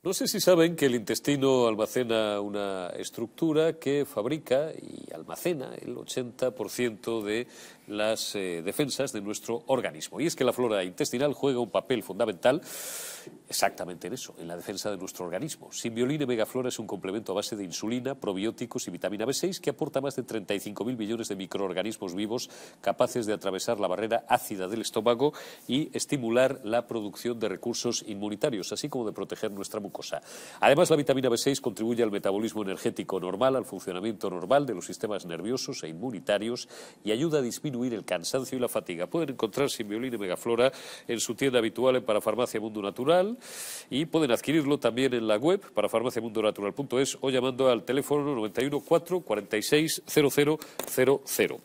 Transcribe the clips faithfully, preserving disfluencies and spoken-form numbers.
No sé si saben que el intestino almacena una estructura que fabrica y almacena el ochenta por ciento de las eh, defensas de nuestro organismo. Y es que la flora intestinal juega un papel fundamental exactamente en eso, en la defensa de nuestro organismo. Symbiolina Megaflora es un complemento a base de insulina, probióticos y vitamina B seis que aporta más de treinta y cinco mil millones de microorganismos vivos capaces de atravesar la barrera ácida del estómago y estimular la producción de recursos inmunitarios, así como de proteger nuestra mucosa. Además, la vitamina B seis contribuye al metabolismo energético normal, al funcionamiento normal de los sistemas nerviosos e inmunitarios y ayuda a disminuir el cansancio y la fatiga. Pueden encontrar Symbiolina Megaflora en su tienda habitual en Parafarmacia Mundo Natural y pueden adquirirlo también en la web parafarmacia mundo natural punto es o llamando al teléfono noventa y uno cuatro cuarenta y seis cero cero cero cero.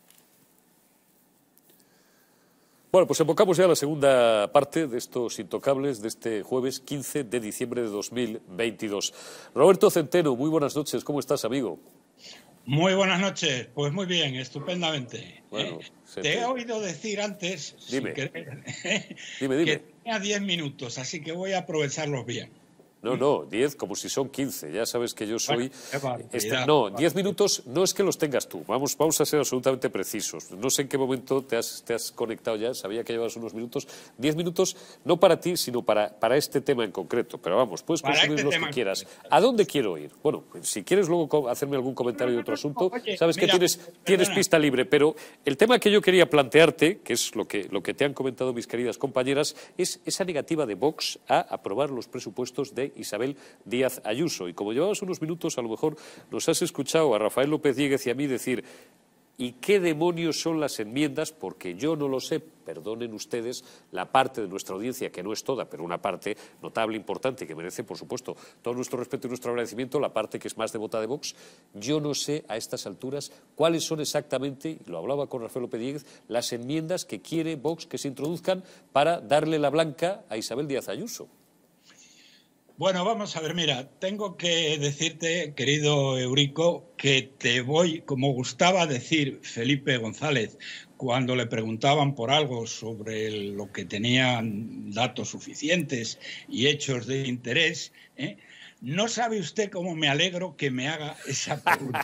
Bueno, pues enfocamos ya la segunda parte de estos intocables de este jueves quince de diciembre de dos mil veintidós. Roberto Centeno, muy buenas noches, ¿cómo estás, amigo? Muy buenas noches, pues muy bien, estupendamente. Bueno, eh, te he oído decir antes dime. Sin querer, dime, dime. que tenía diez minutos, así que voy a aprovecharlos bien. No, no, diez como si son quince. Ya sabes que yo soy... Bueno, este, no, diez minutos no es que los tengas tú. Vamos, vamos a ser absolutamente precisos. No sé en qué momento te has, te has conectado ya. Sabía que llevabas unos minutos. Diez minutos no para ti, sino para, para este tema en concreto. Pero vamos, puedes consumir este los que quieras. ¿A dónde quiero ir? Bueno, si quieres luego hacerme algún comentario de otro asunto, Oye, sabes mira, que tienes, tienes pista libre. Pero el tema que yo quería plantearte, que es lo que, lo que te han comentado mis queridas compañeras, es esa negativa de Vox a aprobar los presupuestos de Isabel Díaz Ayuso. Y como llevabas unos minutos, a lo mejor nos has escuchado a Rafael López Díez y a mí decir ¿y qué demonios son las enmiendas? Porque yo no lo sé, perdonen ustedes, la parte de nuestra audiencia, que no es toda, pero una parte notable, importante, que merece, por supuesto, todo nuestro respeto y nuestro agradecimiento, la parte que es más devota de Vox. Yo no sé a estas alturas cuáles son exactamente, y lo hablaba con Rafael López Díez, las enmiendas que quiere Vox que se introduzcan para darle la blanca a Isabel Díaz Ayuso. Bueno, vamos a ver, mira, tengo que decirte, querido Eurico, que te voy, como gustaba decir Felipe González, cuando le preguntaban por algo sobre lo que tenían datos suficientes y hechos de interés, ¿eh? No sabe usted cómo me alegro que me haga esa pregunta.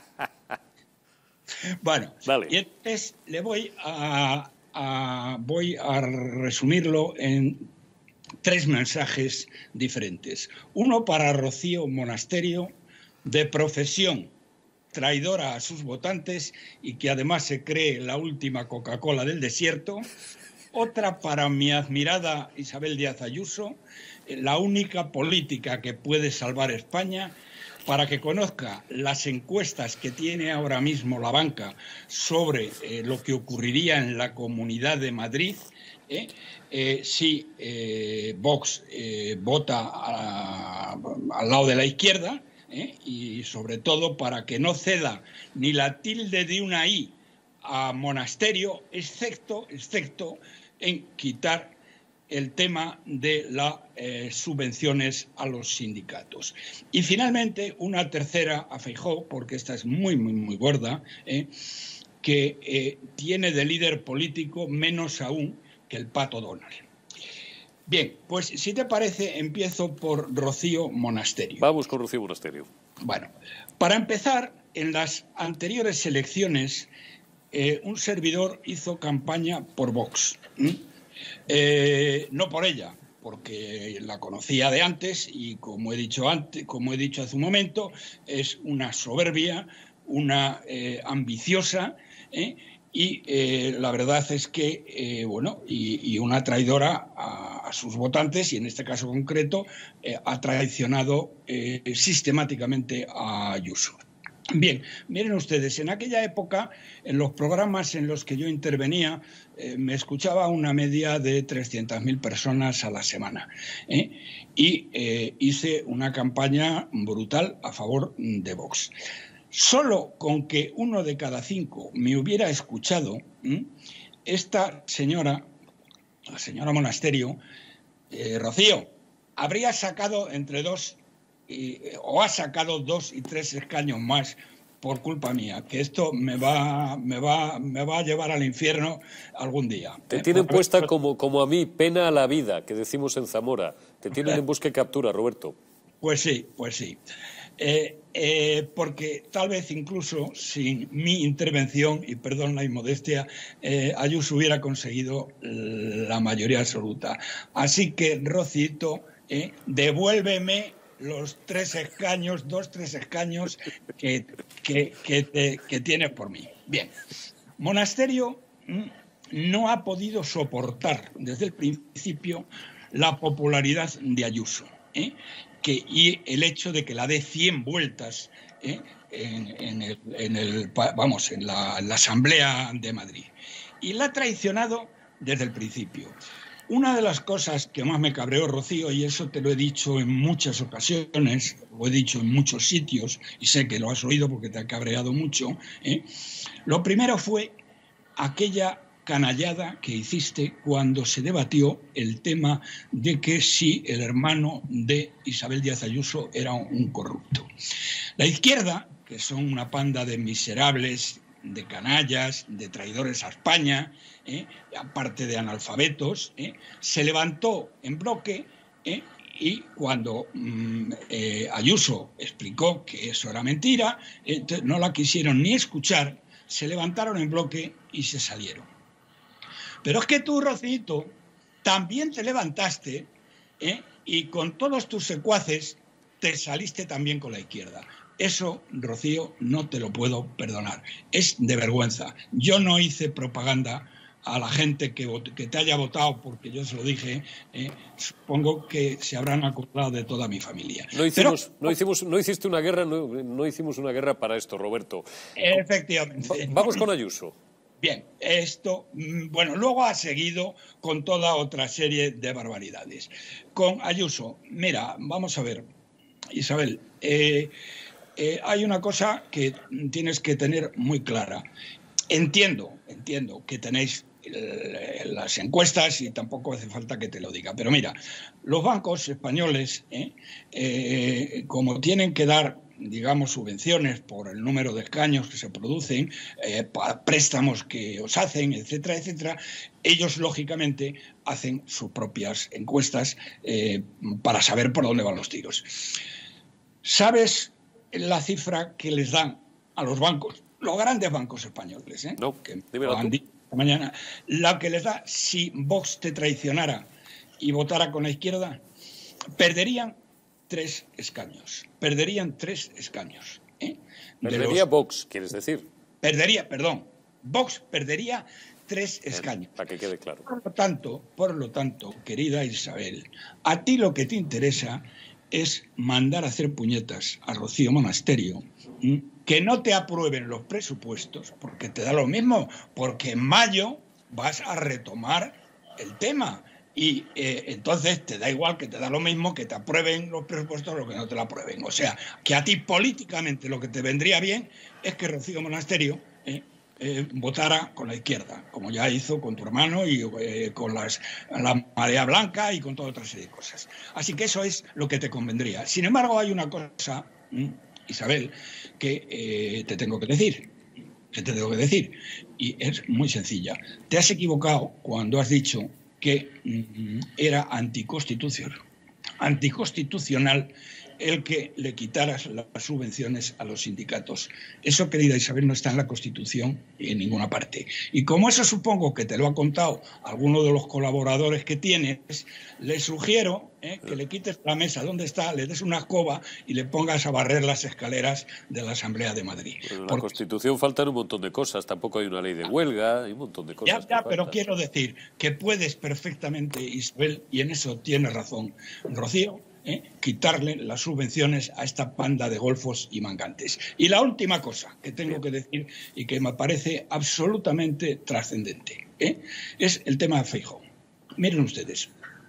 Bueno, vale. Y entonces le voy a, a, voy a resumirlo en tres mensajes diferentes. Uno para Rocío Monasterio, de profesión traidora a sus votantes y que además se cree la última Coca-Cola del desierto. Otra para mi admirada Isabel Díaz Ayuso, la única política que puede salvar España, para que conozca las encuestas que tiene ahora mismo la banca sobre eh, lo que ocurriría en la Comunidad de Madrid, ¿eh? Eh, si eh, Vox eh, vota a, al lado de la izquierda, ¿eh? Y sobre todo para que no ceda ni la tilde de una I a Monasterio, excepto, excepto en quitar el tema de las eh, subvenciones a los sindicatos. Y finalmente una tercera a Feijóo, porque esta es muy, muy, muy gorda, ¿eh? que eh, tiene de líder político menos aún que el Pato Donald. Bien, pues si te parece, empiezo por Rocío Monasterio. Vamos con Rocío Monasterio. Bueno, para empezar, en las anteriores elecciones, eh, un servidor hizo campaña por Vox. ¿Mm? Eh, no por ella, porque la conocía de antes y, como he dicho antes, como he dicho hace un momento, es una soberbia, una eh, ambiciosa, ¿eh? Y eh, la verdad es que, eh, bueno, y, y una traidora a, a sus votantes, y en este caso concreto, eh, ha traicionado eh, sistemáticamente a Ayuso. Bien, miren ustedes, en aquella época, en los programas en los que yo intervenía, eh, me escuchaba una media de trescientas mil personas a la semana, ¿eh? Y eh, hice una campaña brutal a favor de Vox. Solo con que uno de cada cinco me hubiera escuchado, ¿eh? Esta señora, la señora Monasterio, eh, Rocío, habría sacado entre dos y, o ha sacado dos y tres escaños más por culpa mía, que esto me va, me va, me va a llevar al infierno algún día. Te ¿eh? tienen por... puesta como, como a mí, pena a la vida, que decimos en Zamora. Te tienen en busca y captura, Roberto. Pues sí, pues sí. Eh, eh, porque tal vez incluso sin mi intervención, y perdón la inmodestia, eh, Ayuso hubiera conseguido la mayoría absoluta. Así que, Rocito, eh, devuélveme los tres escaños, dos, tres escaños que, que, que, te, que tienes por mí. Bien, Monasterio no ha podido soportar desde el principio la popularidad de Ayuso, ¿eh? Que, y el hecho de que la dé cien vueltas ¿eh? en, en, el, en, el, vamos, en, la, en la Asamblea de Madrid. Y la ha traicionado desde el principio. Una de las cosas que más me cabreó, Rocío, y eso te lo he dicho en muchas ocasiones, lo he dicho en muchos sitios, y sé que lo has oído porque te ha cabreado mucho, ¿eh? Lo primero fue aquella canallada que hiciste cuando se debatió el tema de que si el hermano de Isabel Díaz Ayuso era un corrupto. La izquierda, que son una panda de miserables, de canallas, de traidores a España, ¿eh? aparte de analfabetos, ¿eh? se levantó en bloque ¿eh? y cuando mmm, eh, Ayuso explicó que eso era mentira, eh, no la quisieron ni escuchar, se levantaron en bloque y se salieron. Pero es que tú, Rocito, también te levantaste ¿eh? y con todos tus secuaces te saliste también con la izquierda. Eso, Rocío, no te lo puedo perdonar. Es de vergüenza. Yo no hice propaganda a la gente que, que te haya votado, porque yo se lo dije, ¿eh? supongo que se habrán acordado de toda mi familia. No hicimos, Pero, no hicimos, no hiciste una guerra, no, no hicimos una guerra para esto, Roberto. Efectivamente. Vamos con Ayuso. Bien, esto, bueno, luego ha seguido con toda otra serie de barbaridades. Con Ayuso, mira, vamos a ver, Isabel, eh, eh, hay una cosa que tienes que tener muy clara. Entiendo, entiendo que tenéis las encuestas y tampoco hace falta que te lo diga, pero mira, los bancos españoles, eh, eh, como tienen que dar digamos, subvenciones por el número de escaños que se producen, eh, para préstamos que os hacen, etcétera, etcétera, ellos, lógicamente, hacen sus propias encuestas eh, para saber por dónde van los tiros. ¿Sabes la cifra que les dan a los bancos, los grandes bancos españoles? Eh? No, que lo han dicho esta mañana. La que les da, si Vox te traicionara y votara con la izquierda, perderían tres escaños. Perderían tres escaños. ¿eh? Perdería los... Vox, ¿quieres decir? Perdería, perdón. Vox perdería tres escaños. Para que quede claro. Por lo tanto, por lo tanto, querida Isabel, a ti lo que te interesa es mandar a hacer puñetas a Rocío Monasterio, ¿eh? que no te aprueben los presupuestos, porque te da lo mismo, porque en mayo vas a retomar el tema. Y eh, entonces te da igual, que te da lo mismo que te aprueben los presupuestos o que no te lo aprueben. O sea, que a ti políticamente lo que te vendría bien es que Rocío Monasterio eh, eh, votara con la izquierda, como ya hizo con tu hermano y eh, con las, la Marea Blanca y con toda otra serie de cosas. Así que eso es lo que te convendría. Sin embargo, hay una cosa, ¿eh? Isabel, que eh, te tengo que decir. que te tengo que decir. Y es muy sencilla. Te has equivocado cuando has dicho que mm, era anticonstitucional, anticonstitucional el que le quitaras las subvenciones a los sindicatos. Eso, querida Isabel, no está en la Constitución y en ninguna parte. Y como eso supongo que te lo ha contado alguno de los colaboradores que tienes, le sugiero eh, que le quites la mesa donde está, le des una escoba y le pongas a barrer las escaleras de la Asamblea de Madrid. Pero en la Porque... Constitución faltan un montón de cosas. Tampoco hay una ley de huelga, hay un montón de cosas. Ya, ya, pero quiero decir que puedes perfectamente, Isabel, y en eso tienes razón, Rocío, ¿Eh? quitarle las subvenciones a esta panda de golfos y mangantes. Y la última cosa que tengo que decir y que me parece absolutamente trascendente ¿eh? es el tema de Feijóo. Miren ustedes,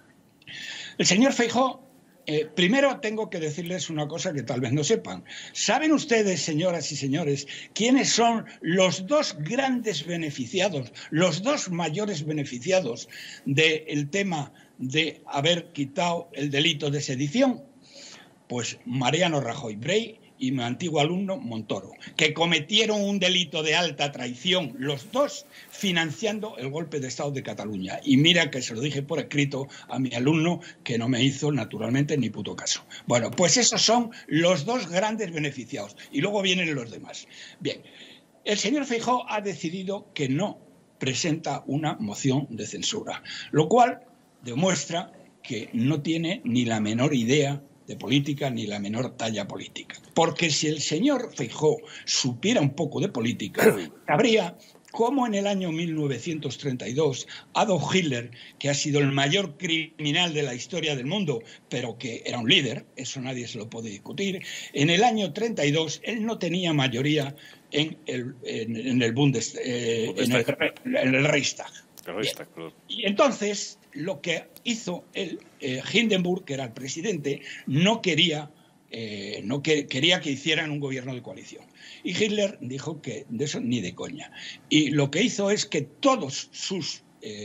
el señor Feijóo, eh, primero tengo que decirles una cosa que tal vez no sepan. ¿Saben ustedes, señoras y señores, quiénes son los dos grandes beneficiados, los dos mayores beneficiados del tema de haber quitado el delito de sedición? Pues Mariano Rajoy Brey y mi antiguo alumno Montoro, que cometieron un delito de alta traición, los dos financiando el golpe de Estado de Cataluña. Y mira que se lo dije por escrito a mi alumno, que no me hizo naturalmente ni puto caso. Bueno, pues esos son los dos grandes beneficiados. Y luego vienen los demás. Bien, el señor Feijóo ha decidido que no presenta una moción de censura, lo cual demuestra que no tiene ni la menor idea de política ni la menor talla política. Porque si el señor Feijóo supiera un poco de política, sabría cómo en el año mil novecientos treinta y dos Adolf Hitler, que ha sido el mayor criminal de la historia del mundo, pero que era un líder, eso nadie se lo puede discutir, en el año treinta y dos él no tenía mayoría en el, en, en el Bundes, eh, en, el, en el Reichstag. Reichstag y entonces lo que hizo el eh, Hindenburg, que era el presidente, no quería, eh, no que, quería que hicieran un gobierno de coalición. Y Hitler dijo que de eso ni de coña. Y lo que hizo es que todos sus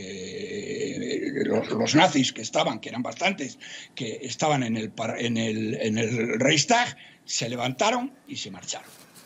eh, los, los nazis que estaban, que eran bastantes, que estaban en el, en el, en el Reichstag, se levantaron y se marcharon.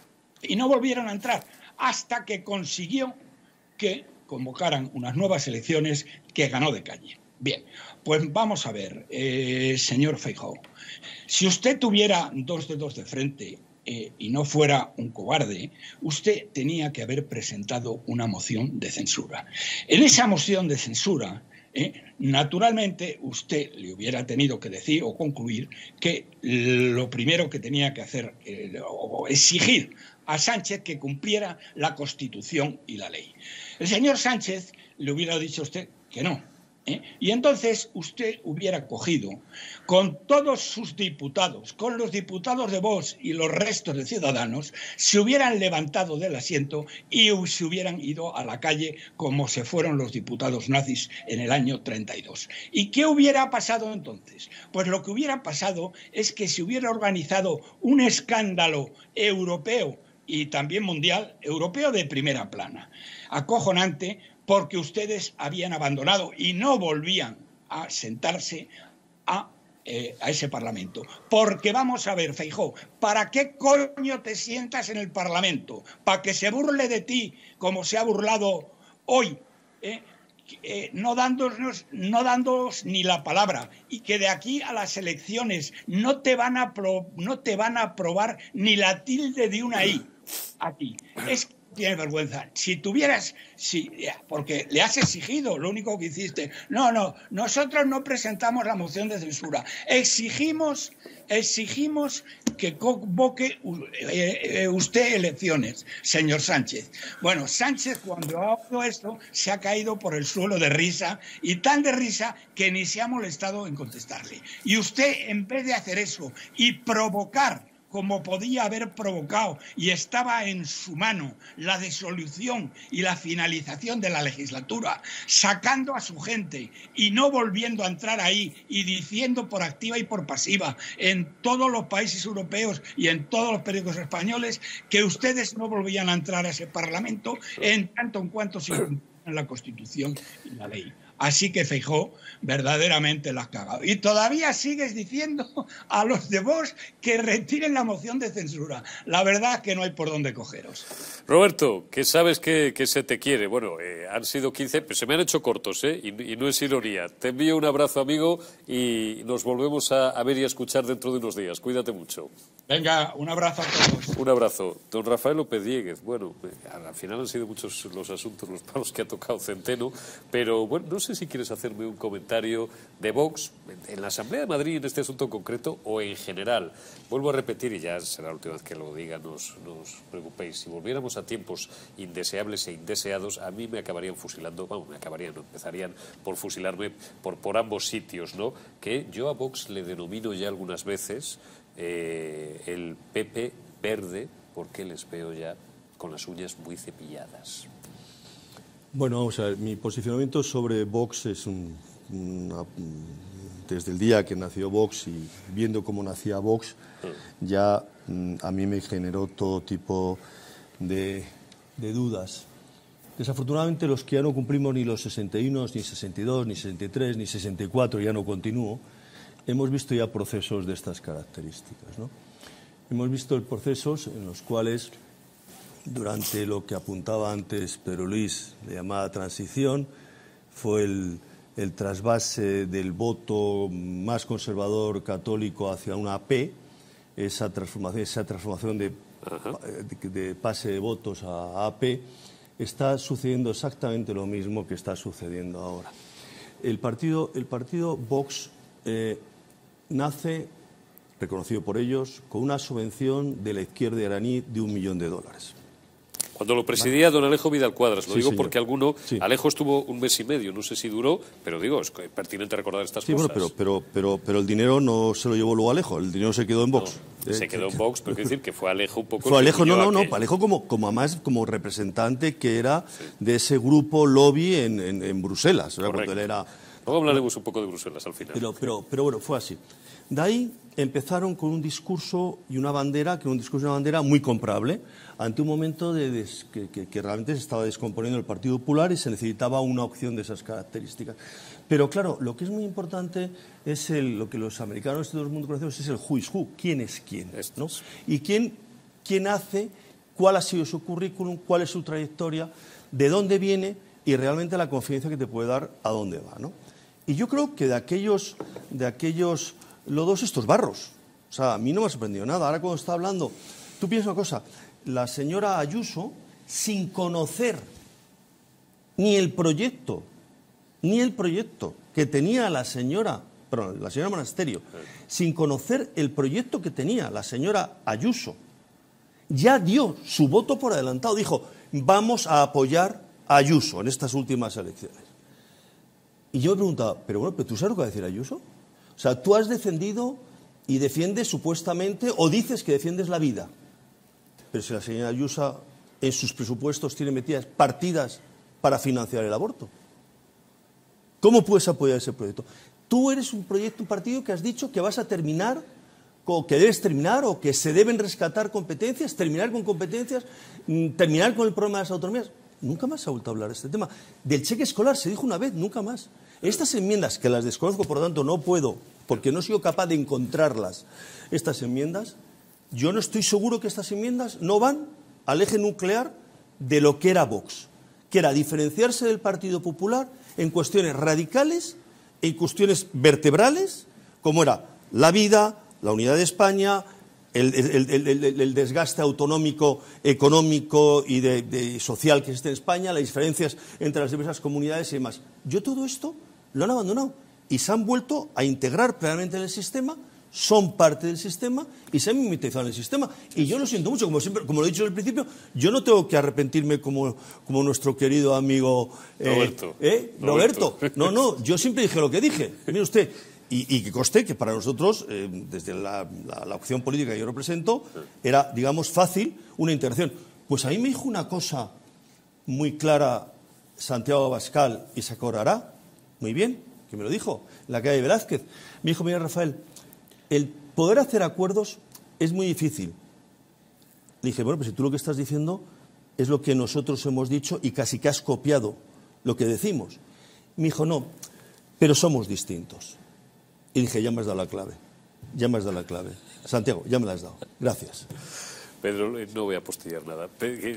Y no volvieron a entrar hasta que consiguió que convocaran unas nuevas elecciones que ganó de calle. Bien, pues vamos a ver, eh, señor Feijóo, si usted tuviera dos dedos de frente eh, y no fuera un cobarde, usted tenía que haber presentado una moción de censura. En esa moción de censura, eh, naturalmente, usted le hubiera tenido que decir o concluir que lo primero que tenía que hacer eh, o exigir a Sánchez que cumpliera la Constitución y la ley. El señor Sánchez le hubiera dicho a usted que no, ¿eh? Y entonces usted hubiera cogido con todos sus diputados, con los diputados de Vox y los restos de Ciudadanos, se hubieran levantado del asiento y se hubieran ido a la calle como se fueron los diputados nazis en el año treinta y dos. ¿Y qué hubiera pasado entonces? Pues lo que hubiera pasado es que se hubiera organizado un escándalo europeo y también mundial, europeo de primera plana, acojonante, porque ustedes habían abandonado y no volvían a sentarse a, eh, a ese Parlamento. Porque vamos a ver, Feijóo, ¿para qué coño te sientas en el Parlamento? ¿Para que se burle de ti como se ha burlado hoy? ¿Eh? Eh, no dándonos, no dándonos ni la palabra, y que de aquí a las elecciones no te van a pro, no te van a aprobar ni la tilde de una i a ti. Es que tienes vergüenza. Si tuvieras, si, porque le has exigido, lo único que hiciste, no, no, nosotros no presentamos la moción de censura, exigimos, exigimos que convoque eh, usted elecciones, señor Sánchez. Bueno, Sánchez cuando ha oído esto se ha caído por el suelo de risa, y tan de risa que ni se ha molestado en contestarle. Y usted, en vez de hacer eso y provocar, como podía haber provocado, y estaba en su mano, la disolución y la finalización de la legislatura, sacando a su gente y no volviendo a entrar ahí, y diciendo por activa y por pasiva en todos los países europeos y en todos los periódicos españoles que ustedes no volvían a entrar a ese Parlamento en tanto en cuanto se cumplían la Constitución y la ley. Así que Feijóo, verdaderamente la has cagado. Y todavía sigues diciendo a los de Vox que retiren la moción de censura. La verdad es que no hay por dónde cogeros. Roberto, que sabes que, que se te quiere. Bueno, eh, han sido quince, pero se me han hecho cortos, ¿eh? Y, y no es ironía. Te envío un abrazo, amigo, y nos volvemos a, a ver y a escuchar dentro de unos días. Cuídate mucho. Venga, un abrazo a todos. Un abrazo. Don Rafael López Dieguez. Bueno, al final han sido muchos los asuntos, los palos que ha tocado Centeno, pero bueno, no sé si quieres hacerme un comentario de Vox en la Asamblea de Madrid en este asunto concreto o en general. Vuelvo a repetir, y ya será la última vez que lo diga, no os, no os preocupéis, si volviéramos a tiempos indeseables e indeseados, a mí me acabarían fusilando, vamos, me acabarían, empezarían por fusilarme por, por ambos sitios, ¿no? Que yo a Vox le denomino ya algunas veces eh, el Pepe verde, porque les veo ya con las uñas muy cepilladas. Bueno, vamos a ver, mi posicionamiento sobre Vox es un, una, desde el día que nació Vox y viendo cómo nacía Vox, ya a mí me generó todo tipo de, de dudas. Desafortunadamente los que ya no cumplimos ni los sesenta y uno, ni sesenta y dos, ni sesenta y tres, ni sesenta y cuatro, ya no continúo, hemos visto ya procesos de estas características, ¿no? hemos visto procesos en los cuales, durante lo que apuntaba antes Pedro Luis, de llamada transición, fue el, el trasvase del voto más conservador católico hacia una A P, esa transformación, esa transformación de, de, de pase de votos a A P, está sucediendo exactamente lo mismo que está sucediendo ahora. El partido, el partido Vox eh, nace, reconocido por ellos, con una subvención de la izquierda iraní de un millón de dólares. Cuando lo presidía don Alejo Vidal Cuadras, lo Sí, digo señor. porque alguno, Sí. Alejo estuvo un mes y medio, no sé si duró, pero digo, es pertinente recordar estas Sí, cosas. bueno, pero, pero, pero, pero el dinero no se lo llevó luego Alejo, el dinero se quedó en Vox. No, se quedó en Vox, pero quiero decir que fue Alejo un poco... Fue Alejo, no, no, no, aquello. Alejo como, como además como representante que era de ese grupo lobby en, en, en Bruselas, ¿verdad? Cuando él era... Luego hablaremos un poco de Bruselas al final. Pero, pero, pero bueno, fue así. De ahí empezaron con un discurso y una bandera, que era un discurso y una bandera muy comprable, ante un momento de des, que, que, que realmente se estaba descomponiendo el Partido Popular y se necesitaba una opción de esas características. Pero claro, lo que es muy importante es el, lo que los americanos y todo el mundo conocemos, es el who is who, quién es quién, ¿no? Y quién, quién hace, cuál ha sido su currículum, cuál es su trayectoria, de dónde viene y realmente la confianza que te puede dar a dónde va, ¿no? Y yo creo que de aquellos, de aquellos lodos, estos barros. O sea, a mí no me ha sorprendido nada. Ahora cuando está hablando, tú piensas una cosa, la señora Ayuso, sin conocer ni el proyecto, ni el proyecto que tenía la señora, perdón, la señora Monasterio, sin conocer el proyecto que tenía la señora Ayuso, ya dio su voto por adelantado. Dijo, vamos a apoyar a Ayuso en estas últimas elecciones. Y yo me preguntaba, pero bueno, ¿pero tú sabes lo que va a decir Ayuso? O sea, tú has defendido y defiendes supuestamente, o dices que defiendes la vida. Pero si la señora Ayuso en sus presupuestos tiene metidas partidas para financiar el aborto, ¿cómo puedes apoyar ese proyecto? Tú eres un proyecto, un partido que has dicho que vas a terminar, o que debes terminar, o que se deben rescatar competencias, terminar con competencias, terminar con el problema de las autonomías. Nunca más se ha vuelto a hablar de este tema. Del cheque escolar se dijo una vez, nunca más. Estas enmiendas, que las desconozco, por lo tanto no puedo, porque no he sido capaz de encontrarlas, estas enmiendas, yo no estoy seguro que estas enmiendas no van al eje nuclear de lo que era Vox, que era diferenciarse del Partido Popular en cuestiones radicales, en cuestiones vertebrales, como era la vida, la unidad de España, el, el, el, el, el desgaste autonómico, económico y de, de social que existe en España, las diferencias entre las diversas comunidades y demás. Yo todo esto lo han abandonado y se han vuelto a integrar plenamente en el sistema, son parte del sistema y se han mimetizado en el sistema. Y yo lo siento mucho, como siempre, como lo he dicho al principio, yo no tengo que arrepentirme como, como nuestro querido amigo eh, Roberto. ¿eh? Roberto. Roberto. No, no, yo siempre dije lo que dije. Mire usted, y, y que conste que para nosotros, eh, desde la, la, la opción política que yo represento, era, digamos, fácil una integración. Pues a mí me dijo una cosa muy clara Santiago Abascal, y se acordará muy bien, que me lo dijo, en la calle Velázquez. Me dijo, mira, Rafael, el poder hacer acuerdos es muy difícil. Le dije, bueno, pues si tú lo que estás diciendo es lo que nosotros hemos dicho y casi que has copiado lo que decimos. Me dijo, no, pero somos distintos. Y dije, ya me has dado la clave, ya me has dado la clave. Santiago, ya me la has dado. Gracias. Pedro, no voy a postillar nada.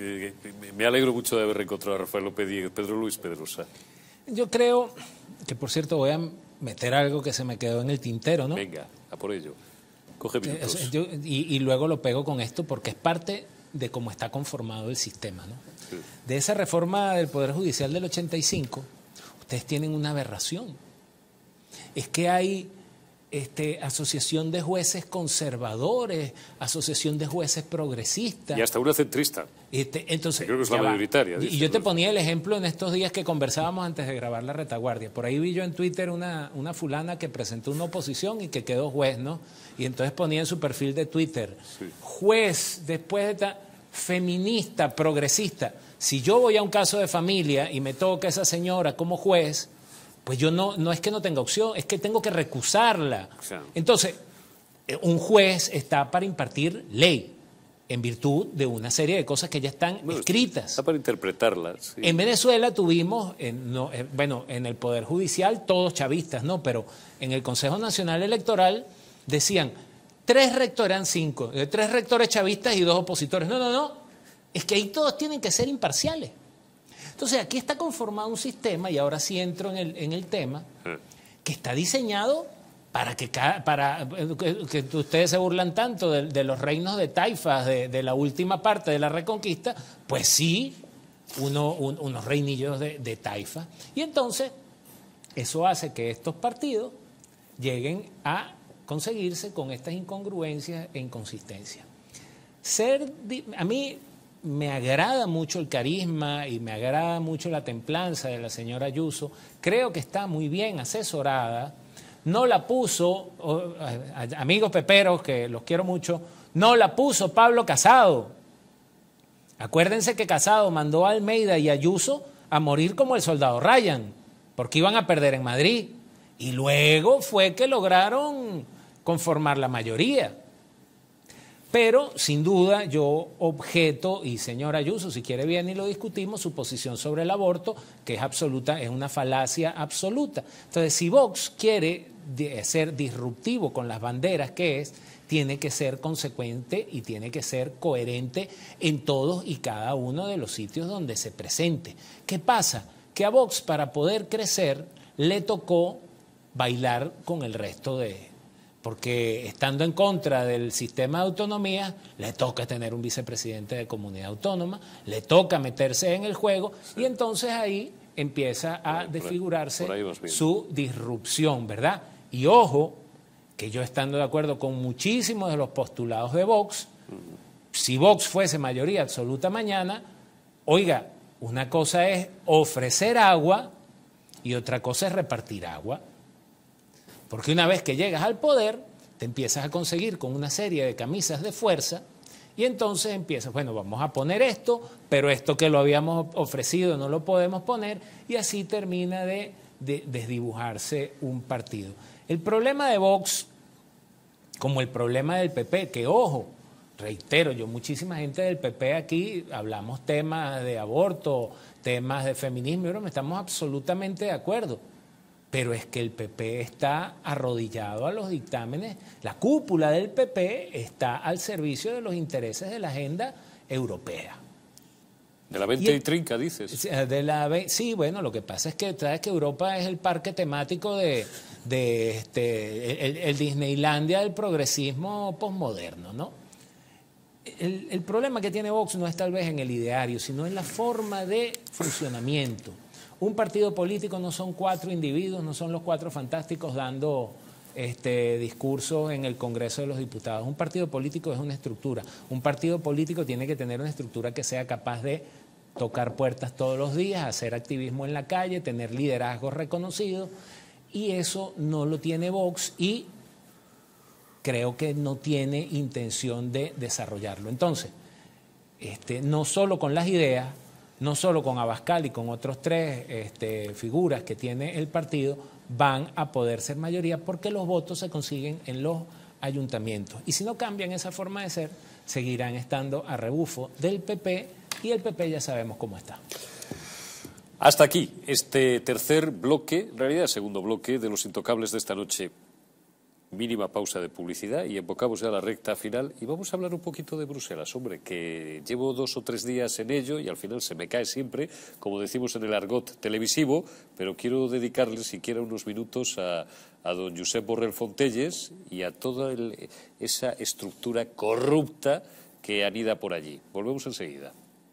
Me alegro mucho de haber reencontrado a Rafael López Dieguez. Pedro Luis Pedrosa. Yo creo que, por cierto, voy a meter algo que se me quedó en el tintero, ¿no? Venga, a por ello. Coge minutos. Yo, y, y luego lo pego con esto porque es parte de cómo está conformado el sistema, ¿no? Sí. De esa reforma del Poder Judicial del ochenta y cinco, ustedes tienen una aberración. Es que hay este, asociación de jueces conservadores, asociación de jueces progresistas. Y hasta una centrista. Este, entonces, creo que es la mayoritaria. Y, y yo te ponía el ejemplo en estos días que conversábamos antes de grabar La Retaguardia. Por ahí vi yo en Twitter una, una fulana que presentó una oposición y que quedó juez, ¿no? Y entonces ponía en su perfil de Twitter, sí, juez, después de esta, feminista, progresista. Si yo voy a un caso de familia y me toca esa señora como juez, pues yo no, no es que no tenga opción, es que tengo que recusarla. Sí. Entonces, un juez está para impartir ley, en virtud de una serie de cosas que ya están bueno, escritas. Está para interpretarlas. Sí. En Venezuela tuvimos, en, no, eh, bueno, en el Poder Judicial, todos chavistas, ¿no? Pero en el Consejo Nacional Electoral decían, tres rectores, eran cinco, tres rectores chavistas y dos opositores. No, no, no, es que ahí todos tienen que ser imparciales. Entonces aquí está conformado un sistema, y ahora sí entro en el, en el tema, que está diseñado para que, para que, que ustedes se burlan tanto de, de los reinos de taifas, de, de la última parte de la Reconquista, pues sí, uno, un, unos reinillos de, de taifas. Y entonces eso hace que estos partidos lleguen a conseguirse con estas incongruencias e inconsistencias. Ser, a mí me agrada mucho el carisma y me agrada mucho la templanza de la señora Ayuso. Creo que está muy bien asesorada. No la puso, oh, amigos peperos, que los quiero mucho, no la puso Pablo Casado. Acuérdense que Casado mandó a Almeida y Ayuso a morir como el soldado Ryan, porque iban a perder en Madrid. Y luego fue que lograron conformar la mayoría. Pero, sin duda, yo objeto, y señora Ayuso, si quiere bien y lo discutimos, su posición sobre el aborto, que es absoluta, es una falacia absoluta. Entonces, si Vox quiere ser disruptivo con las banderas que es, tiene que ser consecuente y tiene que ser coherente en todos y cada uno de los sitios donde se presente. ¿Qué pasa? Que a Vox, para poder crecer, le tocó bailar con el resto de... Porque estando en contra del sistema de autonomía, le toca tener un vicepresidente de comunidad autónoma, le toca meterse en el juego, sí. Y entonces ahí empieza a desfigurarse por ahí, por ahí su disrupción, ¿verdad? Y ojo, que yo estando de acuerdo con muchísimos de los postulados de Vox, uh-huh. Si Vox fuese mayoría absoluta mañana, oiga, una cosa es ofrecer agua y otra cosa es repartir agua. Porque una vez que llegas al poder, te empiezas a conseguir con una serie de camisas de fuerza y entonces empiezas, bueno, vamos a poner esto, pero esto que lo habíamos ofrecido no lo podemos poner, y así termina de, de desdibujarse un partido. El problema de Vox, como el problema del P P, que ojo, reitero, yo muchísima gente del P P aquí, hablamos temas de aborto, temas de feminismo, pero estamos absolutamente de acuerdo. Pero es que el P P está arrodillado a los dictámenes, la cúpula del P P está al servicio de los intereses de la agenda europea. De la venta y, y trinca, dices. De la, sí, bueno, lo que pasa es que sabes que Europa es el parque temático de, de este, el, el Disneylandia del progresismo posmoderno, ¿no? El, el problema que tiene Vox no es tal vez en el ideario, sino en la forma de funcionamiento. Un partido político no son cuatro individuos, no son los cuatro fantásticos dando este, discursos en el Congreso de los Diputados. Un partido político es una estructura. Un partido político tiene que tener una estructura que sea capaz de tocar puertas todos los días, hacer activismo en la calle, tener liderazgos reconocidos, y eso no lo tiene Vox y creo que no tiene intención de desarrollarlo. Entonces, este, no solo con las ideas, no solo con Abascal y con otros tres este, figuras que tiene el partido, van a poder ser mayoría porque los votos se consiguen en los ayuntamientos. Y si no cambian esa forma de ser, seguirán estando a rebufo del P P, y el P P ya sabemos cómo está. Hasta aquí este tercer bloque, en realidad segundo bloque de Los Intocables de esta noche. Mínima pausa de publicidad y enfocamos ya la recta final y vamos a hablar un poquito de Bruselas, hombre, que llevo dos o tres días en ello y al final se me cae siempre, como decimos en el argot televisivo, pero quiero dedicarle siquiera unos minutos a, a don Josep Borrell Fontelles y a toda el, esa estructura corrupta que anida por allí. Volvemos enseguida.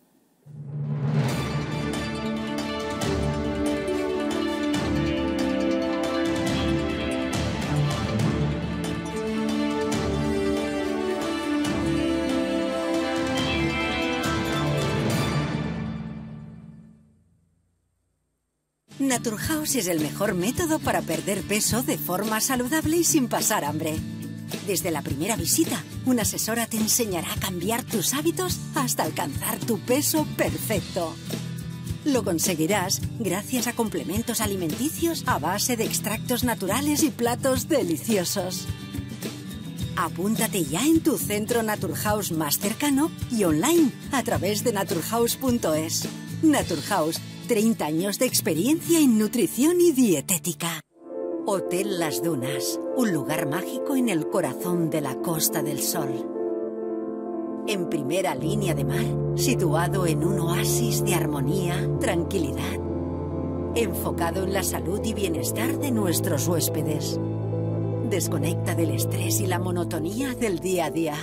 Naturhaus es el mejor método para perder peso de forma saludable y sin pasar hambre. Desde la primera visita, una asesora te enseñará a cambiar tus hábitos hasta alcanzar tu peso perfecto. Lo conseguirás gracias a complementos alimenticios a base de extractos naturales y platos deliciosos. Apúntate ya en tu centro Naturhaus más cercano y online a través de naturhaus punto es. Naturhaus, treinta años de experiencia en nutrición y dietética. Hotel Las Dunas, un lugar mágico en el corazón de la Costa del Sol. En primera línea de mar, situado en un oasis de armonía, tranquilidad, enfocado en la salud y bienestar de nuestros huéspedes. Desconecta del estrés y la monotonía del día a día.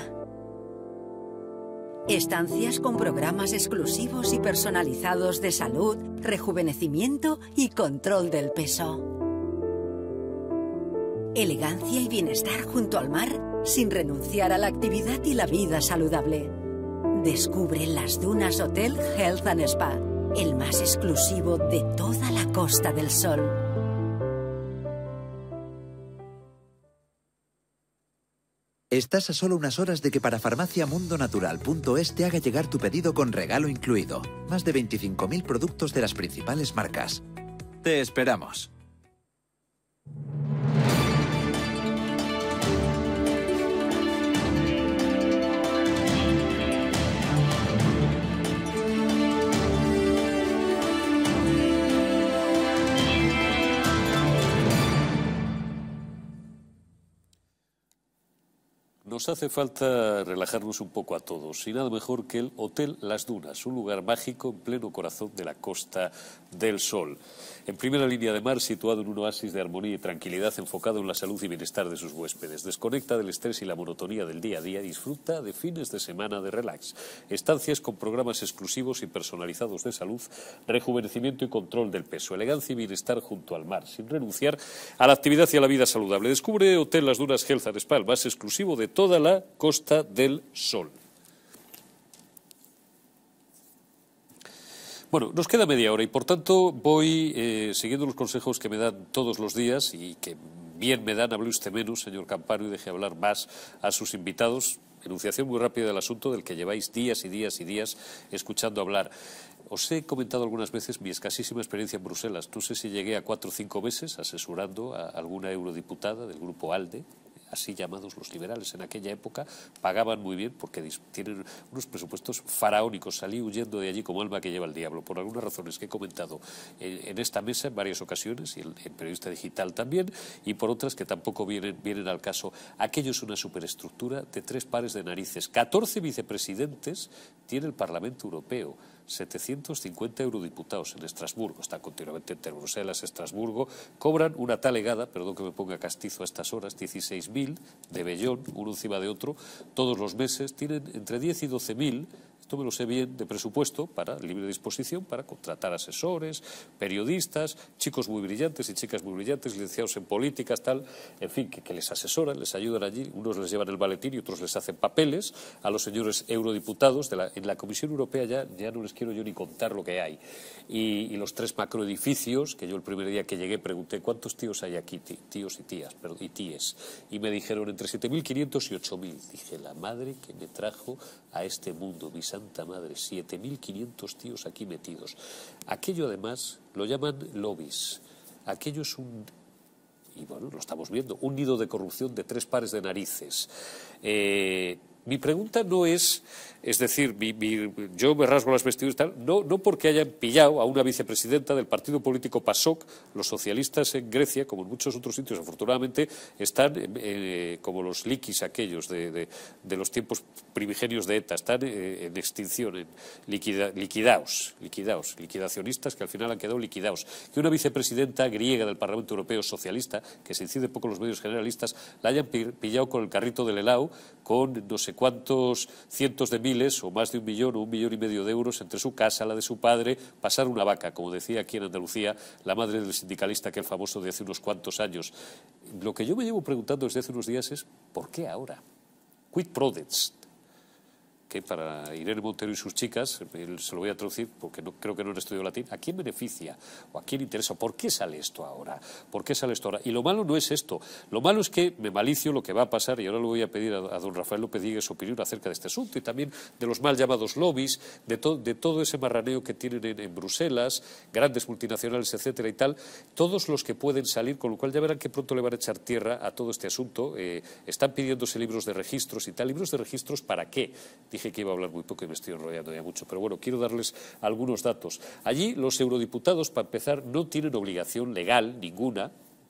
Estancias con programas exclusivos y personalizados de salud, rejuvenecimiento y control del peso. Elegancia y bienestar junto al mar, sin renunciar a la actividad y la vida saludable. Descubre Las Dunas Hotel Health and Spa, el más exclusivo de toda la Costa del Sol. Estás a solo unas horas de que Parafarmacia Mundo Natural punto es te haga llegar tu pedido con regalo incluido. Más de veinticinco mil productos de las principales marcas. Te esperamos. Nos hace falta relajarnos un poco a todos, y nada mejor que el Hotel Las Dunas, un lugar mágico en pleno corazón de la Costa del Sol. En primera línea de mar, situado en un oasis de armonía y tranquilidad, enfocado en la salud y bienestar de sus huéspedes. Desconecta del estrés y la monotonía del día a día y disfruta de fines de semana de relax. Estancias con programas exclusivos y personalizados de salud, rejuvenecimiento y control del peso. Elegancia y bienestar junto al mar, sin renunciar a la actividad y a la vida saludable. Descubre Hotel Las Dunas Health and Spa, el más exclusivo de toda la Costa del Sol. Bueno, nos queda media hora y por tanto voy eh, siguiendo los consejos que me dan todos los días y que bien me dan. Hable usted menos, señor Campano, y deje hablar más a sus invitados. Enunciación muy rápida del asunto del que lleváis días y días y días escuchando hablar. Os he comentado algunas veces mi escasísima experiencia en Bruselas. No sé si llegué a cuatro o cinco meses asesorando a alguna eurodiputada del grupo ALDE, así llamados los liberales en aquella época, pagaban muy bien porque tienen unos presupuestos faraónicos. Salí huyendo de allí como alma que lleva el diablo, por algunas razones que he comentado en, en esta mesa en varias ocasiones, y en, en Periodista Digital también, y por otras que tampoco vienen, vienen al caso. Aquello es una superestructura de tres pares de narices. catorce vicepresidentes tiene el Parlamento Europeo. setecientos cincuenta eurodiputados en Estrasburgo, están continuamente entre Bruselas y Estrasburgo, cobran una talegada, perdón que me ponga castizo a estas horas, dieciséis mil de vellón, uno encima de otro, todos los meses, tienen entre diez y doce mil, esto me lo sé bien, de presupuesto para libre disposición para contratar asesores, periodistas, chicos muy brillantes y chicas muy brillantes, licenciados en políticas, tal, en fin, que, que les asesoran, les ayudan allí, unos les llevan el maletín y otros les hacen papeles a los señores eurodiputados. De la, en la Comisión Europea ya, ya no les quiero yo ni contar lo que hay. Y, y los tres macroedificios, que yo el primer día que llegué pregunté, ¿cuántos tíos hay aquí? Tíos y tías, perdón, y tíes. Y me dijeron entre siete mil quinientos y ocho mil. Dije, la madre que me trajo a este mundo, mi santa madre, siete mil quinientos tíos aquí metidos. Aquello además lo llaman lobbies. Aquello es un, y bueno, lo estamos viendo, un nido de corrupción de tres pares de narices. Eh, mi pregunta no es, es decir, mi, mi, yo me rasgo las vestiduras y tal, no, no porque hayan pillado a una vicepresidenta del partido político PASOK. Los socialistas en Grecia, como en muchos otros sitios, afortunadamente, están eh, como los liquis aquellos de, de, de los tiempos primigenios de ETA, están eh, en extinción, en liquida, liquidaos, liquidaos, liquidacionistas que al final han quedado liquidados. Que una vicepresidenta griega del Parlamento Europeo socialista, que se incide poco en los medios generalistas, la hayan pillado con el carrito del helado, con no sé cuántos cientos de miles o más de un millón o un millón y medio de euros entre su casa, la de su padre, pasar una vaca, como decía aquí en Andalucía la madre del sindicalista aquel famoso de hace unos cuantos años. Lo que yo me llevo preguntando desde hace unos días es ¿por qué ahora? Quid prodest? Que para Irene Montero y sus chicas, se lo voy a traducir porque no, creo que no han estudiado latín, ¿a quién beneficia o a quién interesa? ¿Por qué sale esto ahora? ¿Por qué sale esto ahora? Y lo malo no es esto. Lo malo es que me malicio lo que va a pasar, y ahora le voy a pedir a, a don Rafael López Diegues su opinión acerca de este asunto y también de los mal llamados lobbies, de, to, de todo ese marraneo que tienen en, en Bruselas, grandes multinacionales, etcétera y tal, todos los que pueden salir, con lo cual ya verán que pronto le van a echar tierra a todo este asunto. Eh, están pidiéndose libros de registros y tal. ¿Libros de registros para qué? Dije que iba a hablar muy poco y me estoy enrollando ya mucho, pero bueno, quiero darles algunos datos. Allí los eurodiputados, para empezar, no tienen obligación legal ninguna,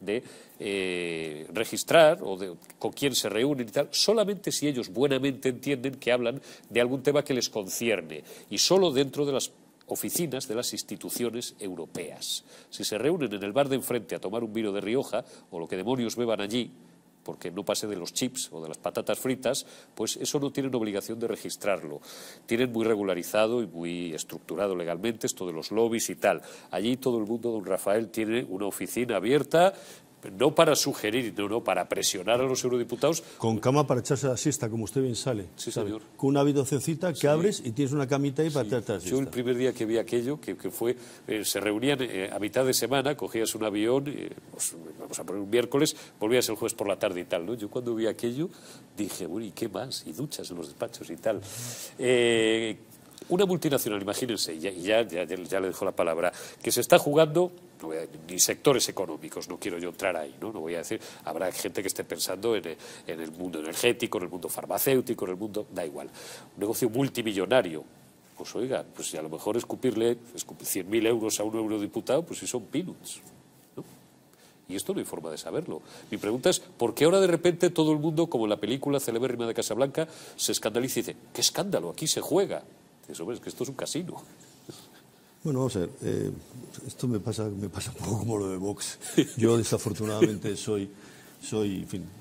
de eh, registrar o de con quién se reúnen y tal, solamente si ellos buenamente entienden que hablan de algún tema que les concierne y solo dentro de las oficinas de las instituciones europeas. Si se reúnen en el bar de enfrente a tomar un vino de Rioja o lo que demonios beban allí, porque no pase de los chips o de las patatas fritas, pues eso no tienen obligación de registrarlo. Tienen muy regularizado y muy estructurado legalmente esto de los lobbies y tal. Allí todo el mundo, don Rafael, tiene una oficina abierta, no para sugerir, no, no, para presionar a los eurodiputados. Con cama para echarse la siesta, como usted bien sale. Sí, ¿sabe? señor. Con una habitacioncita que sí. abres y tienes una camita ahí para sí. echarte la siesta. Yo el primer día que vi aquello, que, que fue, eh, se reunían eh, a mitad de semana, cogías un avión, eh, pues, vamos a poner un miércoles, volvías el jueves por la tarde y tal, ¿no? Yo cuando vi aquello dije, bueno, ¿y qué más? Y duchas en los despachos y tal. Eh, una multinacional, imagínense, y ya, ya, ya, ya le dejo la palabra, que se está jugando... No voy a, ni sectores económicos, no quiero yo entrar ahí, ¿no? No voy a decir, habrá gente que esté pensando en, en el mundo energético, en el mundo farmacéutico, en el mundo, da igual. Un negocio multimillonario, pues oiga, pues si a lo mejor escupirle cien mil euros a un eurodiputado, pues si son peanuts, ¿no? Y esto no hay forma de saberlo. Mi pregunta es, ¿por qué ahora de repente todo el mundo, como en la película celebérrima de Casablanca, se escandaliza y dice, ¡qué escándalo! Aquí se juega. Dices, hombre, es que esto es un casino. Bueno, vamos a ver, eh, esto me pasa, me pasa un poco como lo de Vox. Yo desafortunadamente soy, soy, en fin,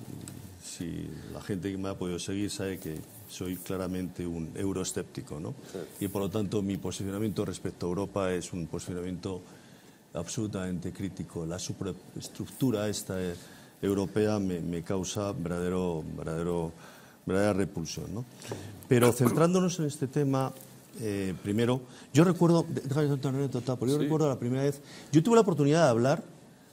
si la gente que me ha podido seguir sabe que soy claramente un euroescéptico, ¿no? Sí. Y por lo tanto mi posicionamiento respecto a Europa es un posicionamiento absolutamente crítico. La superestructura esta eh, europea me, me causa verdadero, verdadero, verdadera repulsión, ¿no? Pero centrándonos en este tema... Eh, primero, yo recuerdo, déjame contar una anécdota, porque yo sí. recuerdo la primera vez, yo tuve la oportunidad de hablar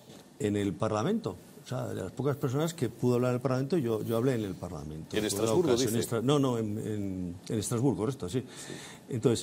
en el Parlamento, o sea, de las pocas personas que pudo hablar en el Parlamento, yo, yo hablé en el Parlamento. ¿En Estrasburgo, dice? En Estra... No, no, en, en, en Estrasburgo, correcto, sí. sí. Entonces,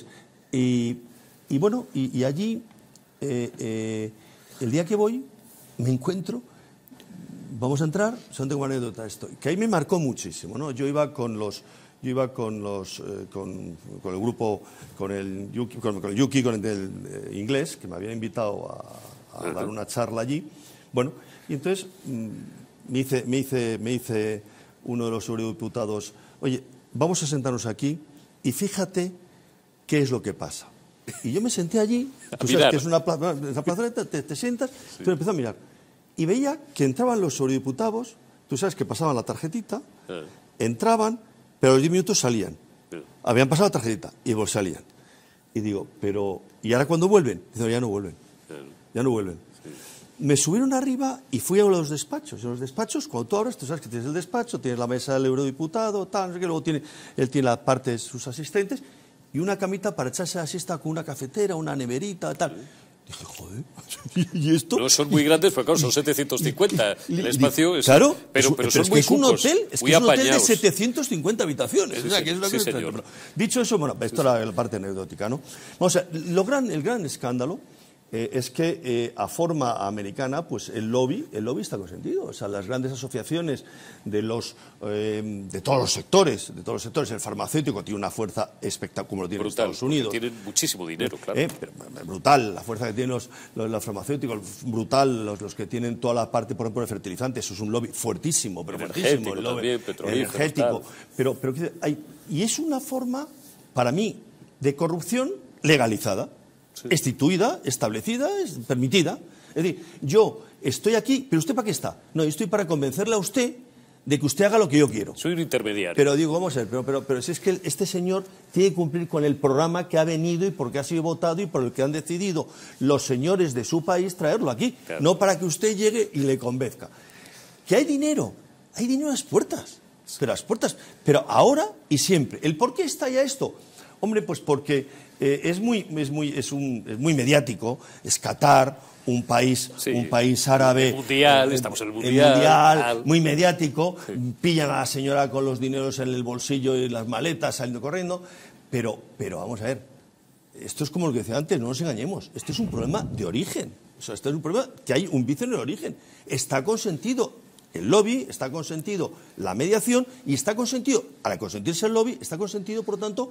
y, y bueno, y, y allí, eh, eh, el día que voy, me encuentro, vamos a entrar, son tengo una anécdota esto, que ahí me marcó muchísimo, ¿no? Yo iba con los... Yo iba con los eh, con, con el grupo, con el Yuki, con, con el, Yuki, con el del eh, inglés, que me habían invitado a, a dar una charla allí. Bueno, y entonces mmm, me, dice, me, dice, me dice uno de los eurodiputados, oye, vamos a sentarnos aquí y fíjate qué es lo que pasa. Y yo me senté allí, tú sabes que es una plaza, esa plazoleta, te, te sientas, sí. Entonces empecé a mirar. Y veía que entraban los eurodiputados, tú sabes que pasaban la tarjetita, sí. entraban, pero a los diez minutos salían. Sí. Habían pasado la tarjetita y salían. Y digo, pero... ¿Y ahora cuándo vuelven? Digo, ya no vuelven. Sí. Ya no vuelven. Sí. Me subieron arriba y fui a los despachos. En los despachos, cuando tú abres, tú sabes que tienes el despacho, tienes la mesa del eurodiputado, tal, no sé qué, luego tiene, él tiene la parte de sus asistentes y una camita para echarse la siesta con una cafetera, una neverita, tal. Sí. Dije, joder, ¿y esto? No son muy grandes, pero claro, son setecientos cincuenta. Y, y, el espacio y, es... Claro, pero, pero, pero son es muy que es un cucos, hotel, es, muy que es un hotel apañados. de setecientas cincuenta habitaciones. Sí, o sea, que es una sí, cosa señor. Pero, dicho eso, bueno, esto es la, la parte anecdótica, ¿no? Vamos a ver, lo gran, el gran escándalo eh, es que eh, a forma americana, pues el lobby, el lobby está consentido. O sea, las grandes asociaciones de los eh, de todos los sectores, de todos los sectores, el farmacéutico tiene una fuerza espectacular, como lo tiene brutal, Estados Unidos. Tienen muchísimo dinero, claro. Eh, pero, brutal, la fuerza que tienen los, los, los farmacéuticos, brutal, los, los que tienen toda la parte, por ejemplo, de fertilizantes. Eso es un lobby fuertísimo, pero fuertísimo. El lobby también, petrolífero, energético. Pero, pero hay, y es una forma, para mí, de corrupción legalizada. Sí. Instituida, establecida, permitida. Es decir, yo estoy aquí, pero ¿usted para qué está? No, yo estoy para convencerle a usted de que usted haga lo que yo quiero. Soy un intermediario. Pero digo, vamos a ver, pero, pero, pero si es que este señor tiene que cumplir con el programa que ha venido y porque ha sido votado y por el que han decidido los señores de su país traerlo aquí. Claro. No para que usted llegue y le convenzca. Que hay dinero, hay dinero a las puertas. Pero a las puertas. Pero ahora y siempre. ¿El por qué está ya esto? Hombre, pues porque... Eh, es, muy, es, muy, es, un, es muy mediático, es Qatar, un país, sí, un país árabe. El mundial, eh, estamos en el mundial. El mundial, muy mediático, sí. Pillan a la señora con los dineros en el bolsillo y las maletas saliendo corriendo, pero, pero vamos a ver, esto es como lo que decía antes, no nos engañemos, esto es un problema de origen, o sea, esto es un problema que hay un vicio en el origen, está consentido el lobby, está consentido la mediación y está consentido, al consentirse el lobby, está consentido, por lo tanto,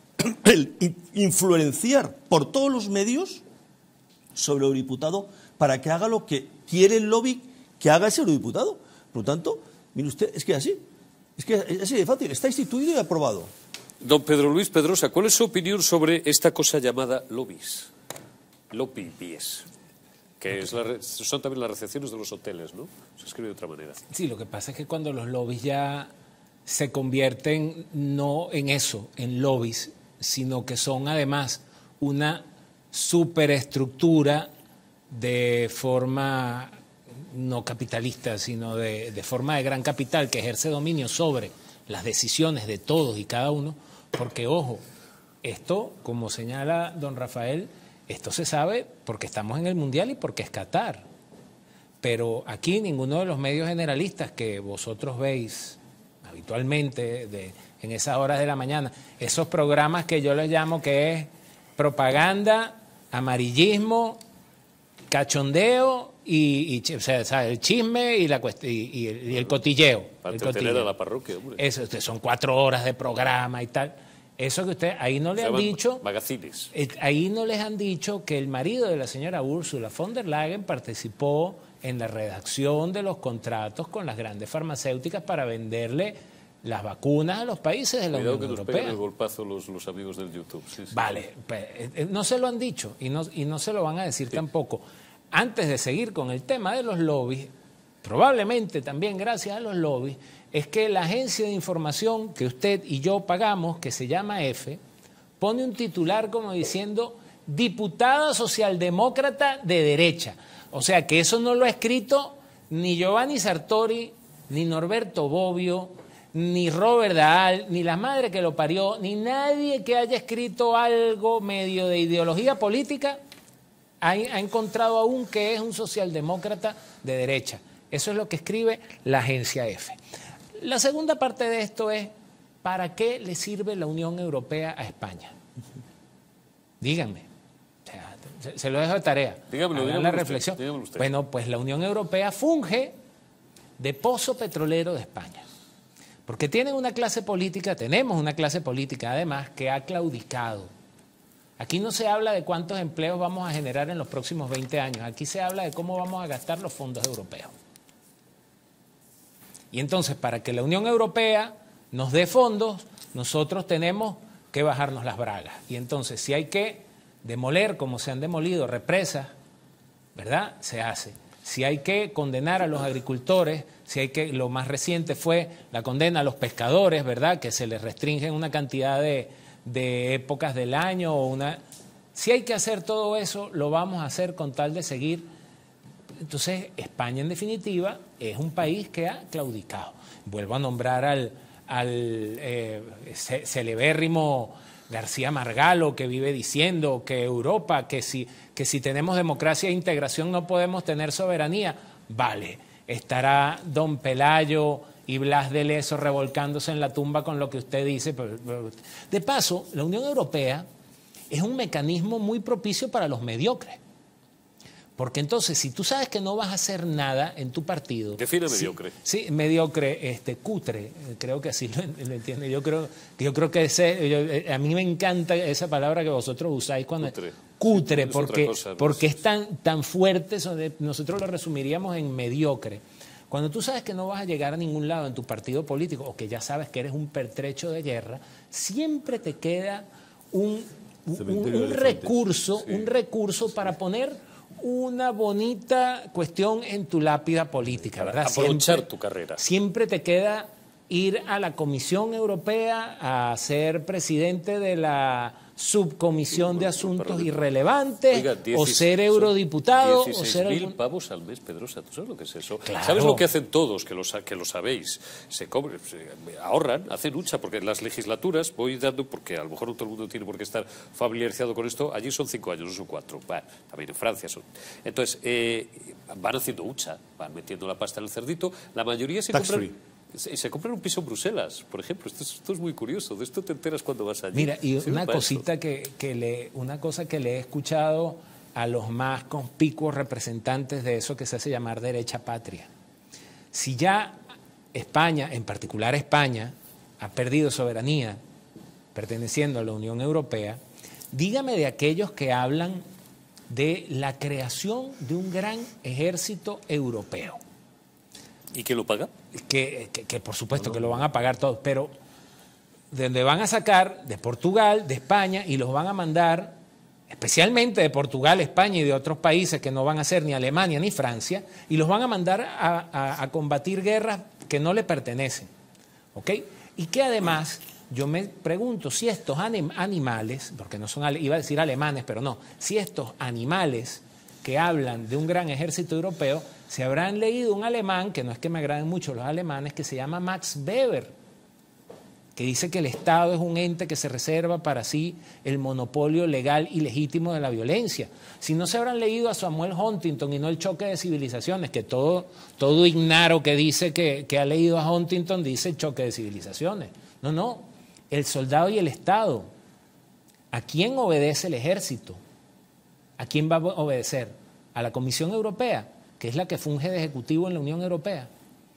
el influenciar por todos los medios sobre el diputado para que haga lo que quiere el lobby que haga ese eurodiputado. Por lo tanto, mire usted, es que es así. Es que es así de fácil. Está instituido y aprobado. Don Pedro Luis Pedrosa, ¿cuál es su opinión sobre esta cosa llamada lobbies? Lobbies. Que es la, son también las recepciones de los hoteles, ¿no? Se escribe de otra manera. Sí, lo que pasa es que cuando los lobbies ya se convierten no en eso, en lobbies, sino que son además una superestructura de forma no capitalista, sino de, de forma de gran capital que ejerce dominio sobre las decisiones de todos y cada uno, porque, ojo, esto, como señala don Rafael, esto se sabe porque estamos en el Mundial y porque es Qatar. Pero aquí ninguno de los medios generalistas que vosotros veis habitualmente de, en esas horas de la mañana, esos programas que yo les llamo que es propaganda, amarillismo, cachondeo y, y o sea, el chisme y, la y, y, el, y el cotilleo. Para el entretener a la parroquia, hombre. Eso, son cuatro horas de programa y tal. Eso que usted, ahí no le han dicho, magazines. Ahí no les han dicho que el marido de la señora Ursula von der Leyen participó en la redacción de los contratos con las grandes farmacéuticas para venderle las vacunas a los países de la Cuidado Unión que nos Europea. pegan el golpazo los, los amigos del YouTube. Sí, sí. Vale, pues, no se lo han dicho y no, y no se lo van a decir sí. tampoco. Antes de seguir con el tema de los lobbies, probablemente también gracias a los lobbies, es que la agencia de información que usted y yo pagamos, que se llama EFE, pone un titular como diciendo diputada socialdemócrata de derecha. O sea que eso no lo ha escrito ni Giovanni Sartori, ni Norberto Bobbio, ni Robert Dahl, ni la madre que lo parió, ni nadie que haya escrito algo medio de ideología política ha, ha encontrado aún que es un socialdemócrata de derecha. Eso es lo que escribe la agencia EFE. La segunda parte de esto es, ¿para qué le sirve la Unión Europea a España? Díganme. O sea, se, se lo dejo de tarea. Dígamelo, Hagan dígamelo la usted, reflexión. dígamelo usted. Bueno, pues la Unión Europea funge de pozo petrolero de España. Porque tienen una clase política, tenemos una clase política además que ha claudicado. Aquí no se habla de cuántos empleos vamos a generar en los próximos veinte años. Aquí se habla de cómo vamos a gastar los fondos europeos. Y entonces, para que la Unión Europea nos dé fondos, nosotros tenemos que bajarnos las bragas. Y entonces, si hay que demoler, como se han demolido, represas, ¿verdad? Se hace. Si hay que condenar a los agricultores, si hay que, lo más reciente fue la condena a los pescadores, ¿verdad? Que se les restringen una cantidad de, de épocas del año o una. Si hay que hacer todo eso, lo vamos a hacer con tal de seguir. Entonces, España, en definitiva, es un país que ha claudicado. Vuelvo a nombrar al, al eh, celebérrimo García Margallo, que vive diciendo que Europa, que si, que si tenemos democracia e integración no podemos tener soberanía. Vale, estará don Pelayo y Blas de Leso revolcándose en la tumba con lo que usted dice. De paso, la Unión Europea es un mecanismo muy propicio para los mediocres. Porque entonces, si tú sabes que no vas a hacer nada en tu partido... Define sí, mediocre. Sí, mediocre, este, cutre, creo que así lo, lo entiende. Yo creo, yo creo que ese, yo, a mí me encanta esa palabra que vosotros usáis cuando... Cutre. Cutre, sí, porque, cosa, ¿no? porque es tan, tan fuerte, nosotros lo resumiríamos en mediocre. Cuando tú sabes que no vas a llegar a ningún lado en tu partido político, o que ya sabes que eres un pertrecho de guerra, siempre te queda un, un, un recurso, sí. un recurso para poner... una bonita cuestión en tu lápida política, ¿verdad? Aprovechar siempre, tu carrera. Siempre te queda ir a la Comisión Europea a ser presidente de la Subcomisión de Asuntos Irrelevantes, Oiga, diez, o ser eurodiputado, o ser mil pavos al mes, Pedrosa. ¿Tú sabes lo que es eso? Claro. ¿Sabes lo que hacen todos, que lo, que lo sabéis? Se, cobran, se ahorran, hacen lucha, porque las legislaturas, voy dando, porque a lo mejor no todo el mundo tiene por qué estar familiarizado con esto, allí son cinco años, no son cuatro. Bueno, también en Francia son. Entonces, eh, van haciendo hucha, van metiendo la pasta en el cerdito, la mayoría se Tax compran... free. Se, se compran un piso en Bruselas, por ejemplo. Esto es, esto es muy curioso. De esto te enteras cuando vas allí. Mira, y sí, una cosita que, que le, una cosa que le he escuchado a los más conspicuos representantes de eso que se hace llamar derecha patria. Si ya España, en particular España, ha perdido soberanía perteneciendo a la Unión Europea, dígame de aquellos que hablan de la creación de un gran ejército europeo. ¿Y quién lo paga? Que, que, que por supuesto que lo van a pagar todos, pero de donde van a sacar de Portugal, de España, y los van a mandar, especialmente de Portugal, España y de otros países que no van a ser ni Alemania ni Francia, y los van a mandar a, a, a combatir guerras que no le pertenecen. ¿Ok? Y que además, yo me pregunto si estos anim animales, porque no son, iba a decir alemanes, pero no, si estos animales que hablan de un gran ejército europeo, se habrán leído un alemán, que no es que me agraden mucho los alemanes, que se llama Max Weber, que dice que el Estado es un ente que se reserva para sí el monopolio legal y legítimo de la violencia. Si no se habrán leído a Samuel Huntington y no el choque de civilizaciones, que todo, todo ignaro que dice que, que ha leído a Huntington dice choque de civilizaciones. No, no, el soldado y el Estado. ¿A quién obedece el ejército? ¿A quién va a obedecer? A la Comisión Europea, que es la que funge de ejecutivo en la Unión Europea.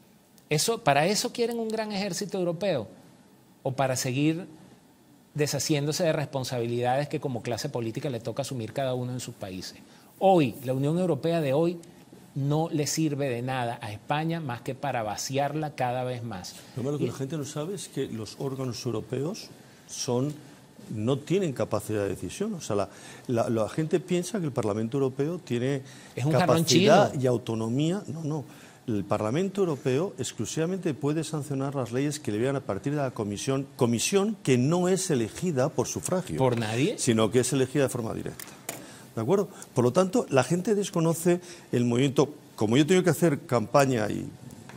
Eso, ¿para eso quieren un gran ejército europeo? ¿O para seguir deshaciéndose de responsabilidades que como clase política le toca asumir cada uno en sus países? Hoy, la Unión Europea de hoy no le sirve de nada a España más que para vaciarla cada vez más. Lo malo que la gente no sabe es que los órganos europeos son, no tienen capacidad de decisión. O sea, la, la, la gente piensa que el Parlamento Europeo tiene es un capacidad y autonomía. No, no. El Parlamento Europeo exclusivamente puede sancionar las leyes que le vean a partir de la Comisión, comisión que no es elegida por sufragio. ¿Por nadie? Sino que es elegida de forma directa. ¿De acuerdo? Por lo tanto, la gente desconoce el movimiento. Como yo tengo que hacer campaña y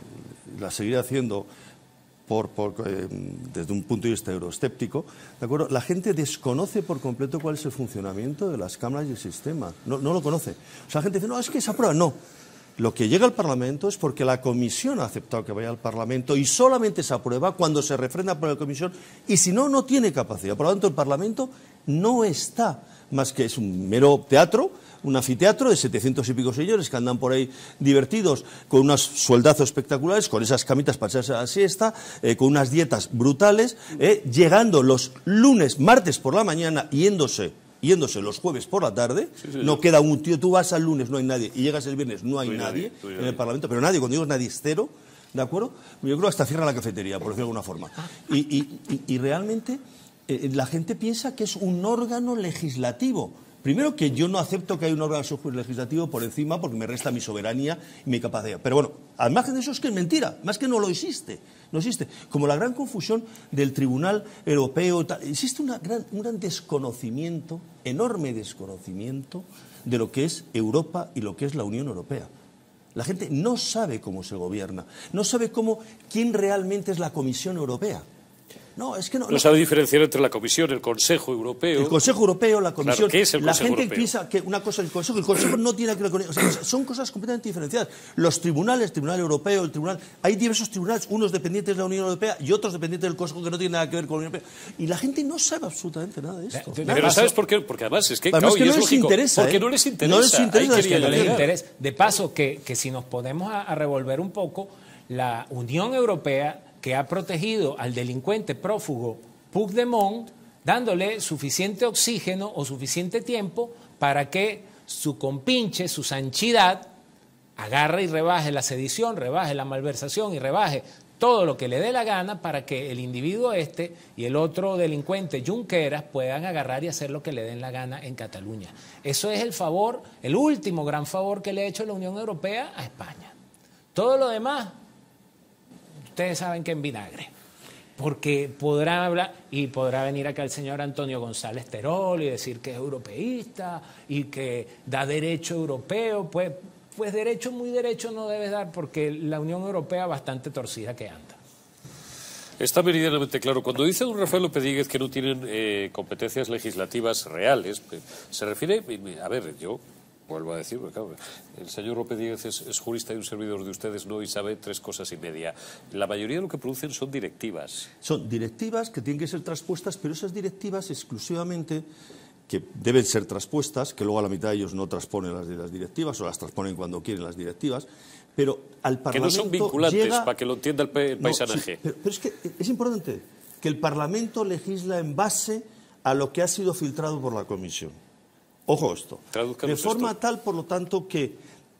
la seguiré haciendo por, por, eh, desde un punto de vista euroescéptico, ¿de acuerdo? La gente desconoce por completo cuál es el funcionamiento de las cámaras y el sistema. No, no lo conoce. O sea, la gente dice, no, es que se aprueba. No. Lo que llega al Parlamento es porque la Comisión ha aceptado que vaya al Parlamento y solamente se aprueba cuando se refrenda por la Comisión y si no, no tiene capacidad. Por lo tanto, el Parlamento no está, más que es un mero teatro, un anfiteatro de setecientos y pico señores que andan por ahí divertidos con unos sueldazos espectaculares, con esas camitas para echarse a la siesta, eh, con unas dietas brutales, eh, llegando los lunes, martes por la mañana, yéndose yéndose los jueves por la tarde, sí, sí, no sí. queda un tío, tú vas al lunes, no hay nadie, y llegas el viernes, no hay, no hay nadie, nadie en nadie. el Parlamento, pero nadie, cuando digo nadie es cero, ¿de acuerdo? Yo creo que hasta cierra la cafetería, por decirlo de alguna forma. Y, y, y, y realmente eh, la gente piensa que es un órgano legislativo. Primero, que yo no acepto que haya un órgano legislativo por encima porque me resta mi soberanía y mi capacidad. Pero bueno, al margen de eso es que es mentira, más que no lo existe. No existe. Como la gran confusión del Tribunal Europeo, existe una gran, un gran desconocimiento, enorme desconocimiento de lo que es Europa y lo que es la Unión Europea. La gente no sabe cómo se gobierna, no sabe cómo, quién realmente es la Comisión Europea. No, es que no, no sabe diferenciar entre la Comisión, el Consejo Europeo. El Consejo Europeo, la Comisión. Claro, ¿qué es el la Consejo gente Europeo? piensa que una cosa es el Consejo, el Consejo no tiene que ver con eso. O sea, son cosas completamente diferenciadas. Los tribunales, el Tribunal Europeo, el Tribunal. Hay diversos tribunales, unos dependientes de la Unión Europea y otros dependientes del Consejo que no tienen nada que ver con la Unión Europea. Y la gente no sabe absolutamente nada de esto. Pero nada. ¿Sabes por qué? Porque además es que, además claro, que no es les lógico, interesa. Porque ¿eh? no les interesa. No les interesa. Que no les interesa. De paso, que, que si nos podemos a, a revolver un poco, la Unión Europea, que ha protegido al delincuente prófugo Puigdemont, dándole suficiente oxígeno o suficiente tiempo para que su compinche, su sanchidad, agarre y rebaje la sedición, rebaje la malversación y rebaje todo lo que le dé la gana para que el individuo este y el otro delincuente Junqueras puedan agarrar y hacer lo que le den la gana en Cataluña. Eso es el favor, el último gran favor que le ha hecho la Unión Europea a España. Todo lo demás, ustedes saben que en vinagre. Porque podrá hablar y podrá venir acá el señor Antonio González Terol y decir que es europeísta y que da derecho europeo. Pues, pues derecho, muy derecho no debe dar porque la Unión Europea bastante torcida que anda. Está meridianamente claro. Cuando dice don Rafael López Díguez que no tienen eh, competencias legislativas reales, se refiere, a ver, yo vuelvo a decir, porque claro, el señor López Díguez es, es jurista y un servidor de ustedes no y sabe tres cosas y media. La mayoría de lo que producen son directivas. Son directivas que tienen que ser traspuestas, pero esas directivas exclusivamente que deben ser traspuestas, que luego a la mitad de ellos no transponen las, las directivas o las transponen cuando quieren las directivas, pero al Parlamento que no son vinculantes, llega... para que lo entienda el, el paisanaje. No, sí, pero, pero es que es importante que el Parlamento legisla en base a lo que ha sido filtrado por la Comisión. Ojo esto. Tradúzcanos de forma esto. tal, por lo tanto, que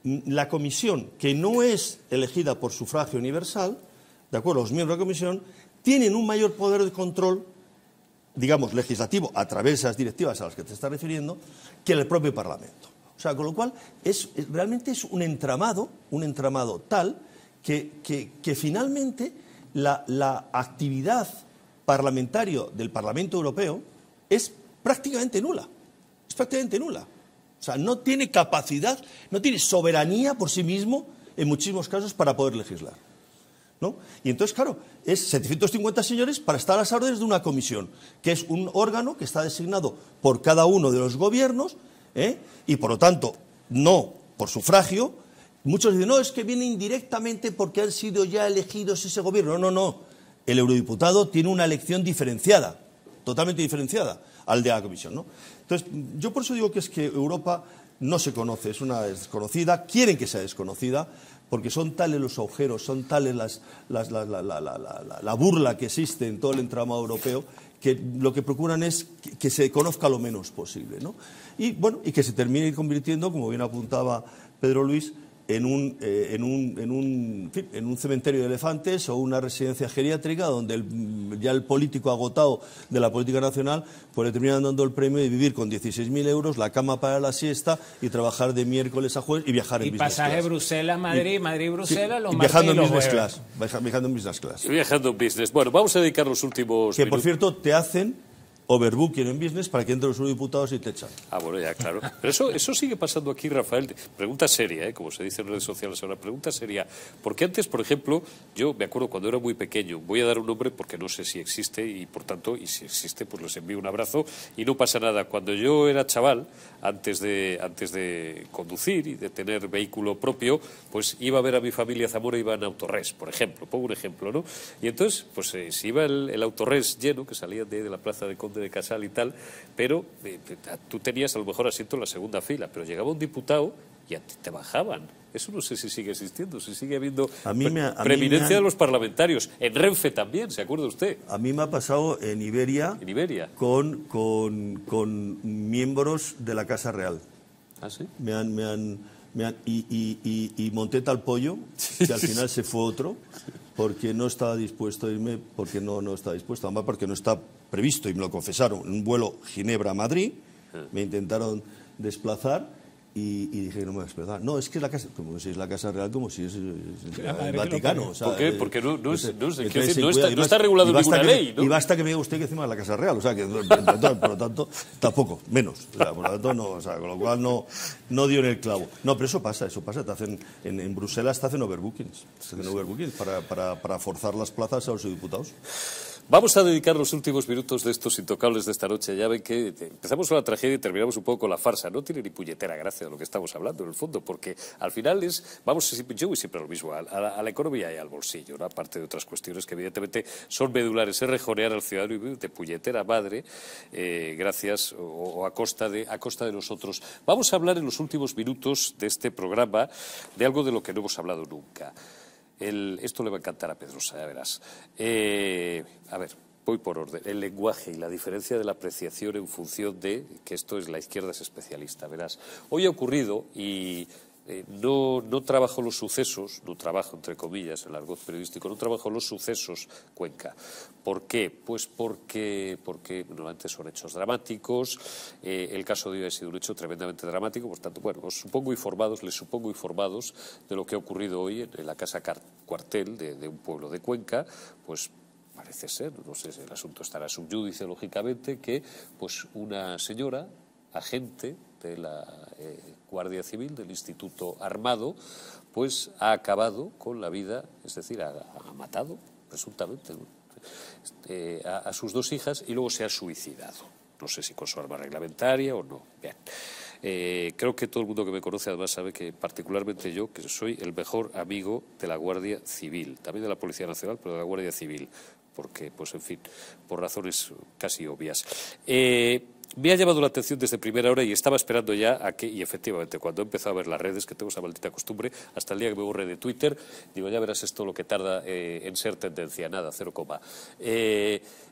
la comisión, que no es elegida por sufragio universal, de acuerdo, los miembros de la comisión tienen un mayor poder de control, digamos, legislativo, a través de esas directivas a las que te estás refiriendo, que el propio Parlamento. O sea, con lo cual, es, realmente es un entramado, un entramado tal que, que, que finalmente la, la actividad parlamentaria del Parlamento Europeo es prácticamente nula. Es prácticamente nula. O sea, no tiene capacidad, no tiene soberanía por sí mismo, en muchísimos casos, para poder legislar, ¿no? Y entonces, claro, es setecientos cincuenta señores para estar a las órdenes de una comisión, que es un órgano que está designado por cada uno de los gobiernos, ¿eh? Y, por lo tanto, no por sufragio. Muchos dicen, no, es que viene indirectamente porque han sido ya elegidos ese gobierno. No, no, no. El eurodiputado tiene una elección diferenciada, totalmente diferenciada al de la comisión, ¿no? Entonces, yo por eso digo que es que Europa no se conoce, es una desconocida, quieren que sea desconocida, porque son tales los agujeros, son tales las, las, la, la, la, la, la, la burla que existe en todo el entramado europeo, que lo que procuran es que, que se conozca lo menos posible, ¿no? Y, bueno, y que se termine convirtiendo, como bien apuntaba Pedro Luis, en un, eh, en, un, en, un, en, fin, en un cementerio de elefantes o una residencia geriátrica donde el, ya el político agotado de la política nacional pues le terminan dando el premio de vivir con dieciséis mil euros, la cama para la siesta y trabajar de miércoles a jueves y viajar en y business class. Y pasaje Bruselas-Madrid, Madrid-Bruselas, sí, los y martes viajando y en los business jueves. class, viajando en business class. Viajando en business. Bueno, vamos a dedicar los últimos Que, minutos. por cierto, te hacen overbooking en business para que entren los eurodiputados y te echan. Ah, bueno, ya, claro. Pero eso, eso sigue pasando aquí, Rafael. Pregunta seria, ¿eh? Como se dice en redes sociales ahora, pregunta seria. Porque antes, por ejemplo, yo me acuerdo cuando era muy pequeño, voy a dar un nombre porque no sé si existe y, por tanto, y si existe, pues les envío un abrazo y no pasa nada. Cuando yo era chaval, antes de, antes de conducir y de tener vehículo propio, pues iba a ver a mi familia Zamora, iba en Autorres, por ejemplo, pongo un ejemplo, ¿no? Y entonces, pues eh, si iba el, el Autorres lleno, que salía de, de la plaza de Conde de Casal y tal, pero eh, tú tenías a lo mejor asiento en la segunda fila, pero llegaba un diputado y a ti te bajaban. Eso no sé si sigue existiendo, si sigue habiendo a mí me, a preeminencia mí me han... de los parlamentarios. En Renfe también, ¿se acuerda usted? A mí me ha pasado en Iberia, en Iberia. Con, con, con miembros de la Casa Real. ¿Ah, sí? Me han... Me han, me han y, y, y, y monté tal pollo, que al final se fue otro, porque no estaba dispuesto a irme, porque no, no estaba dispuesto, además porque no está previsto, y me lo confesaron, un vuelo Ginebra-Madrid, me intentaron desplazar y, y dije, no me voy a desplazar. No, es que es la Casa, como si es la Casa Real, como si es el, el Vaticano. O sea, ¿por qué? Porque no, no, es, no, es, entonces, no, cuida, está, no está regulado en ninguna que, ley, ¿no? Y basta que me diga usted que encima es la Casa Real, o sea, que por lo tanto, tampoco, menos. O sea, por lo tanto, no, o sea, con lo cual no, no dio en el clavo. No, pero eso pasa, eso pasa. Te hacen, en, en Bruselas te hacen overbookings, te hacen overbookings para, para, para forzar las plazas a los diputados. Vamos a dedicar los últimos minutos de estos intocables de esta noche. Ya ven que empezamos con la tragedia y terminamos un poco con la farsa. No tiene ni puñetera gracia de lo que estamos hablando, en el fondo, porque al final es, vamos, yo voy siempre a lo mismo, a, a, la, a la economía y al bolsillo, ¿no? Aparte de otras cuestiones que evidentemente son medulares, es rejonear al ciudadano de puñetera madre, eh, gracias o, o a, costa de, a costa de nosotros. Vamos a hablar en los últimos minutos de este programa de algo de lo que no hemos hablado nunca. El, esto le va a encantar a Pedrosa, ya verás. Eh, a ver, voy por orden. El lenguaje y la diferencia de la apreciación en función de que esto es la izquierda es especialista, verás. Hoy ha ocurrido y eh, no, no trabajo los sucesos, no trabajo entre comillas el argot periodístico, no trabajo los sucesos Cuenca. ¿Por qué? Pues porque, porque normalmente son hechos dramáticos. Eh, el caso de hoy ha sido un hecho tremendamente dramático, por tanto, bueno, os supongo informados, les supongo informados de lo que ha ocurrido hoy en, en la casa cuartel de, de un pueblo de Cuenca, pues parece ser, no sé si el asunto estará subyúdice, lógicamente, que pues una señora, agente de la eh, Guardia Civil, del Instituto Armado, pues ha acabado con la vida, es decir, ha, ha matado, presuntamente, ¿no? Este, a, a sus dos hijas y luego se ha suicidado. No sé si con su arma reglamentaria o no. Bien. Eh, creo que todo el mundo que me conoce además sabe que particularmente yo, que soy el mejor amigo de la Guardia Civil, también de la Policía Nacional, pero de la Guardia Civil, porque, pues en fin, por razones casi obvias. Eh, Me ha llamado la atención desde primera hora y estaba esperando ya a que, y efectivamente, cuando he empezado a ver las redes, que tengo esa maldita costumbre, hasta el día que me borré de Twitter, digo, ya verás esto lo que tarda eh, en ser tendencia, nada, cero coma. Eh,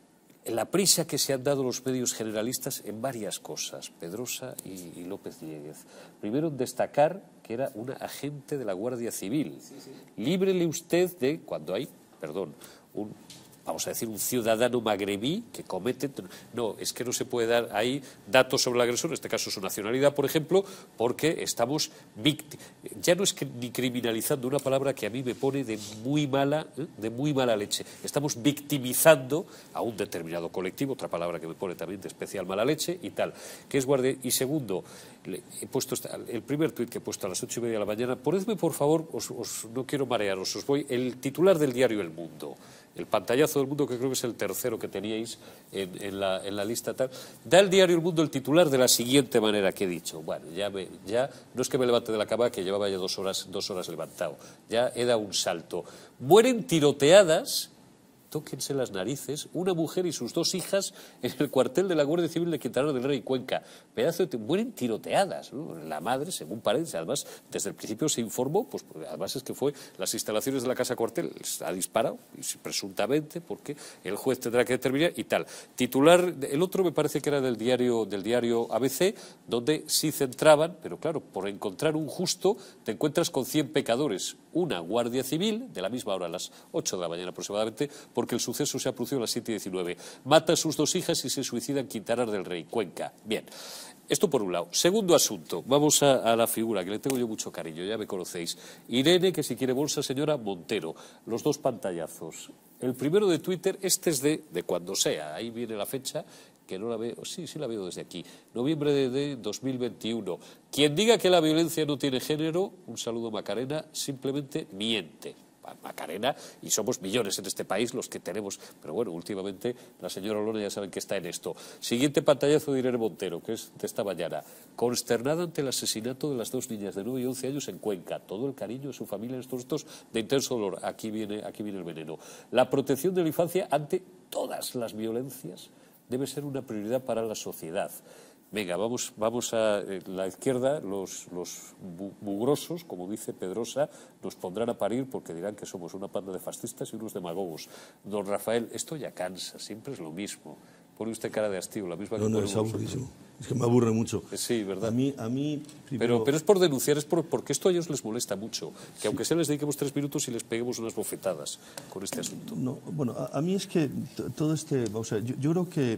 la prisa que se han dado los medios generalistas en varias cosas, Pedrosa y, y López Dieguez. Primero, destacar que era una agente de la Guardia Civil. Sí, sí. Líbrele usted de, cuando hay, perdón, un... vamos a decir, un ciudadano magrebí que comete... No, es que no se puede dar ahí datos sobre el agresor, en este caso su nacionalidad, por ejemplo, porque estamos... Vict... Ya no es que ni criminalizando, una palabra que a mí me pone de muy mala, ¿eh? de muy mala leche. Estamos victimizando a un determinado colectivo, otra palabra que me pone también de especial mala leche y tal, que es guardia... Y segundo, he puesto el primer tuit que he puesto a las ocho y media de la mañana, ponedme, por favor, os, os, no quiero marearos, os voy... El titular del diario El Mundo... El pantallazo del Mundo, que creo que es el tercero que teníais en, en, la, en la lista tal, da el diario El Mundo el titular de la siguiente manera que he dicho. Bueno, ya, me, ya no es que me levante de la cama, que llevaba ya dos horas, dos horas levantado. Ya he dado un salto. Mueren tiroteadas, tóquense las narices, una mujer y sus dos hijas en el cuartel de la Guardia Civil de Quintana del Rey, Cuenca. Pedazo de... Mueren tiroteadas, ¿no? La madre, según parece, además, desde el principio se informó, pues además es que fue las instalaciones de la Casa Cuartel, ha disparado, presuntamente, porque el juez tendrá que determinar y tal. Titular, el otro me parece que era del diario, del diario A B C, donde sí centraban, pero claro, por encontrar un justo, te encuentras con cien pecadores. Una Guardia Civil, de la misma hora, a las ocho de la mañana aproximadamente, porque el suceso se ha producido a las siete y diecinueve. Mata a sus dos hijas y se suicida en Quintanar del Rey, Cuenca. Bien, esto por un lado. Segundo asunto, vamos a, a la figura, que le tengo yo mucho cariño, ya me conocéis. Irene, que si quiere bolsa, señora Montero. Los dos pantallazos. El primero de Twitter, este es de, de cuando sea, ahí viene la fecha, que no la veo, sí, sí la veo desde aquí, noviembre de, de dos mil veintiuno. Quien diga que la violencia no tiene género, un saludo Macarena, simplemente miente. Macarena, y somos millones en este país los que tenemos, pero bueno, últimamente la señora Olona ya saben que está en esto. Siguiente pantallazo de Irene Montero, que es de esta mañana. Consternada ante el asesinato de las dos niñas de nueve y once años en Cuenca. Todo el cariño de su familia en estos estos de intenso dolor. Aquí viene, aquí viene el veneno. La protección de la infancia ante todas las violencias debe ser una prioridad para la sociedad. Venga, vamos, vamos a eh, la izquierda, los, los mugrosos, como dice Pedrosa, nos pondrán a parir porque dirán que somos una panda de fascistas y unos demagogos. Don Rafael, esto ya cansa, siempre es lo mismo. Pone usted cara de hastío, la misma no, que no, es aburridísimo. Es que me aburre mucho. Sí, ¿verdad? A mí, a mí primero... pero, pero es por denunciar, es por, porque esto a ellos les molesta mucho. Que sí. Aunque sea les dediquemos tres minutos y les peguemos unas bofetadas con este asunto. No, bueno, a, a mí es que todo este... O sea, yo, yo creo que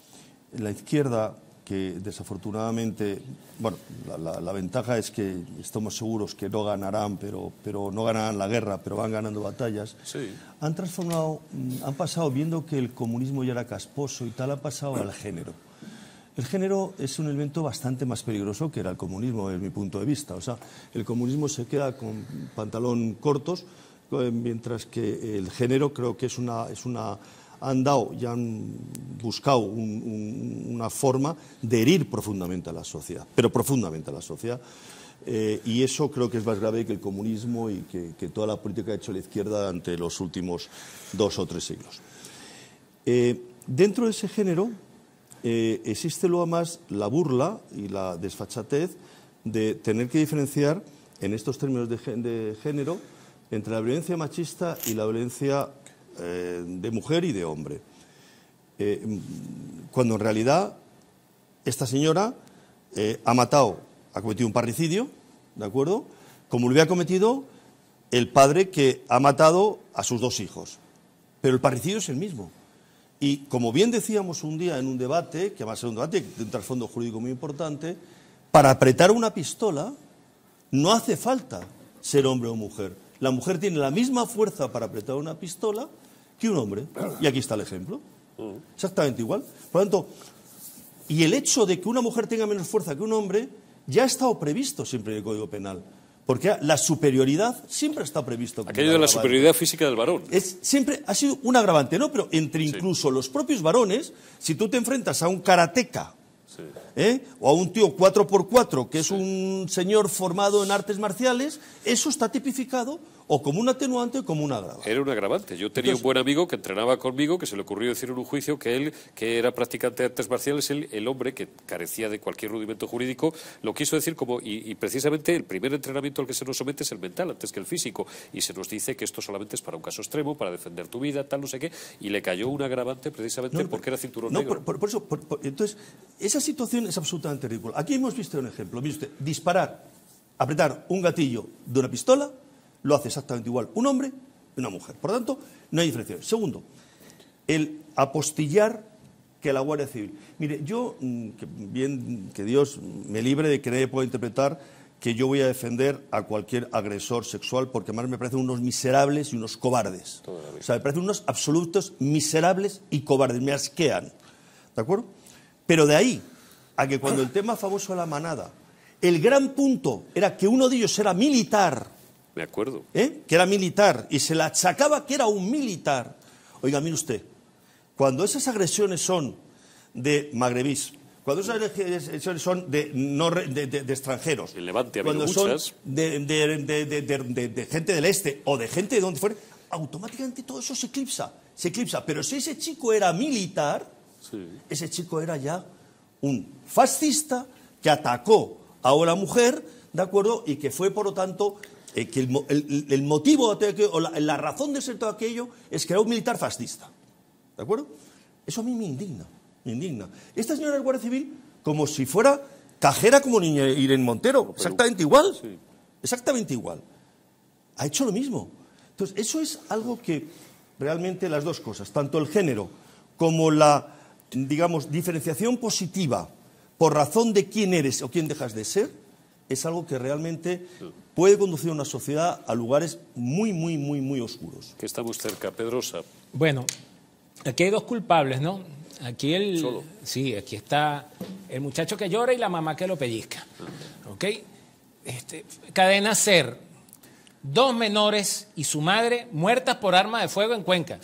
la izquierda, que desafortunadamente, bueno, la, la, la ventaja es que estamos seguros que no ganarán, pero, pero no ganarán la guerra, pero van ganando batallas. Sí. Han transformado, han pasado, viendo que el comunismo ya era casposo y tal, ha pasado al género. El género es un elemento bastante más peligroso que era el comunismo, desde mi punto de vista. O sea, el comunismo se queda con pantalón cortos, mientras que el género creo que es una... Es una han dado y han buscado un, un, una forma de herir profundamente a la sociedad, pero profundamente a la sociedad. Eh, y eso creo que es más grave que el comunismo y que, que toda la política que ha hecho la izquierda durante los últimos dos o tres siglos. Eh, dentro de ese género eh, existe luego más la burla y la desfachatez de tener que diferenciar en estos términos de, de género entre la violencia machista y la violencia Eh, de mujer y de hombre, eh, cuando en realidad esta señora eh, ha matado, ha cometido un parricidio, ¿de acuerdo? Como lo había cometido el padre que ha matado a sus dos hijos, pero el parricidio es el mismo. Y como bien decíamos un día en un debate, que va a ser un debate de un trasfondo jurídico muy importante, para apretar una pistola no hace falta ser hombre o mujer. La mujer tiene la misma fuerza para apretar una pistola que un hombre. Y aquí está el ejemplo. Exactamente igual. Por lo tanto, y el hecho de que una mujer tenga menos fuerza que un hombre ya ha estado previsto siempre en el Código Penal. Porque la superioridad siempre está previsto. Aquello de la superioridad física del varón. Es, siempre ha sido un agravante, ¿no? Pero entre incluso sí. los propios varones, si tú te enfrentas a un karateca, sí. ¿eh? o a un tío cuatro por cuatro, que es un señor formado en artes marciales, eso está tipificado o como un atenuante o como un agravante. Era un agravante. Yo tenía Entonces, un buen amigo que entrenaba conmigo, que se le ocurrió decir en un juicio que él, que era practicante de artes marciales, él, el hombre que carecía de cualquier rudimento jurídico, lo quiso decir como, y, y precisamente el primer entrenamiento al que se nos somete es el mental antes que el físico, y se nos dice que esto solamente es para un caso extremo, para defender tu vida, tal, no sé qué, y le cayó un agravante precisamente no, porque era cinturón no, negro. Por, por, por eso, por, por, entonces, esa situación es absolutamente ridícula. Aquí hemos visto un ejemplo, mire usted, disparar, apretar un gatillo de una pistola, lo hace exactamente igual un hombre y una mujer. Por lo tanto, no hay diferencia. Segundo, el apostillar que la Guardia Civil. Mire, yo, que bien que Dios me libre de que nadie pueda interpretar que yo voy a defender a cualquier agresor sexual, porque además me parecen unos miserables y unos cobardes. O sea, me parecen unos absolutos miserables y cobardes, me asquean. ¿De acuerdo? Pero de ahí a que cuando el tema famoso de la manada, el gran punto era que uno de ellos era militar, me acuerdo. ¿Eh? Que era militar y se le achacaba que era un militar. Oiga, mire usted, cuando esas agresiones son de magrebís, cuando esas agresiones son de, no, de, de, de extranjeros, el Levante ha cuando habido son muchas. De, de, de, de, de, de, de gente del este o de gente de donde fuera, automáticamente todo eso se eclipsa, se eclipsa. Pero si ese chico era militar, sí. ese chico era ya un fascista que atacó a una mujer, ¿de acuerdo? Y que fue, por lo tanto, Eh, que el, el, el motivo de aquello, o la, la razón de ser todo aquello es que era un militar fascista. ¿De acuerdo? Eso a mí me indigna, me indigna. Esta señora del Guardia Civil, como si fuera cajera como niña Irene Montero, exactamente igual, sí. exactamente igual. Ha hecho lo mismo. Entonces, eso es algo que realmente las dos cosas, tanto el género como la, digamos, diferenciación positiva por razón de quién eres o quién dejas de ser, es algo que realmente puede conducir a una sociedad a lugares muy, muy, muy, muy oscuros. Que estamos cerca, Pedrosa. Bueno, aquí hay dos culpables, ¿no? Aquí el, Solo. Sí, aquí está el muchacho que llora y la mamá que lo pellizca. ¿Ok? Este, cadena SER. Dos menores y su madre muertas por arma de fuego en Cuenca.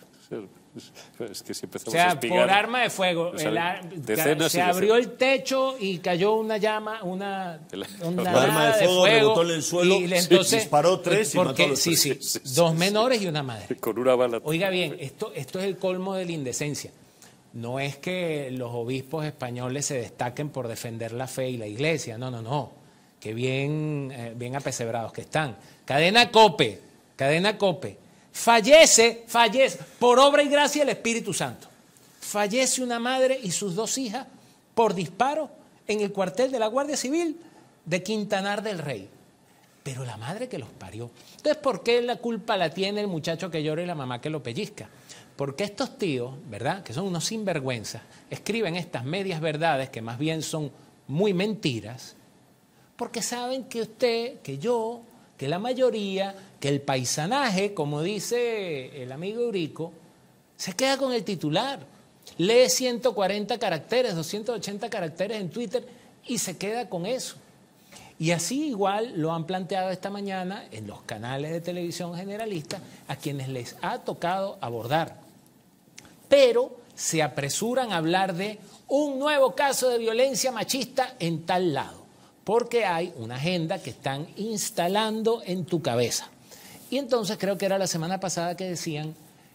Es que si empezamos o sea, a espigar, por arma de fuego. Pues, el, decenas se y abrió decenas. el techo y cayó una llama, una, una el arma de fuego, de fuego rebotó en el suelo, y entonces, sí, disparó tres y porque, mató a los sí, tres. sí, dos menores y una madre. Con una bala. Oiga bien, esto, esto es el colmo de la indecencia. No es que los obispos españoles se destaquen por defender la fe y la iglesia, no, no, no. Que bien, eh, bien apesebrados que están. Cadena COPE, cadena COPE. Fallece, fallece, por obra y gracia del Espíritu Santo. Fallece una madre y sus dos hijas por disparo en el cuartel de la Guardia Civil de Quintanar del Rey. Pero la madre que los parió. Entonces, ¿por qué la culpa la tiene el muchacho que llora y la mamá que lo pellizca? Porque estos tíos, ¿verdad?, que son unos sinvergüenzas, escriben estas medias verdades que más bien son muy mentiras, porque saben que usted, que yo, que la mayoría, que el paisanaje, como dice el amigo Eurico, se queda con el titular. Lee ciento cuarenta caracteres, doscientos ochenta caracteres en Twitter y se queda con eso. Y así igual lo han planteado esta mañana en los canales de televisión generalistas a quienes les ha tocado abordar. Pero se apresuran a hablar de un nuevo caso de violencia machista en tal lado, porque hay una agenda que están instalando en tu cabeza. Y entonces creo que era la semana pasada que decían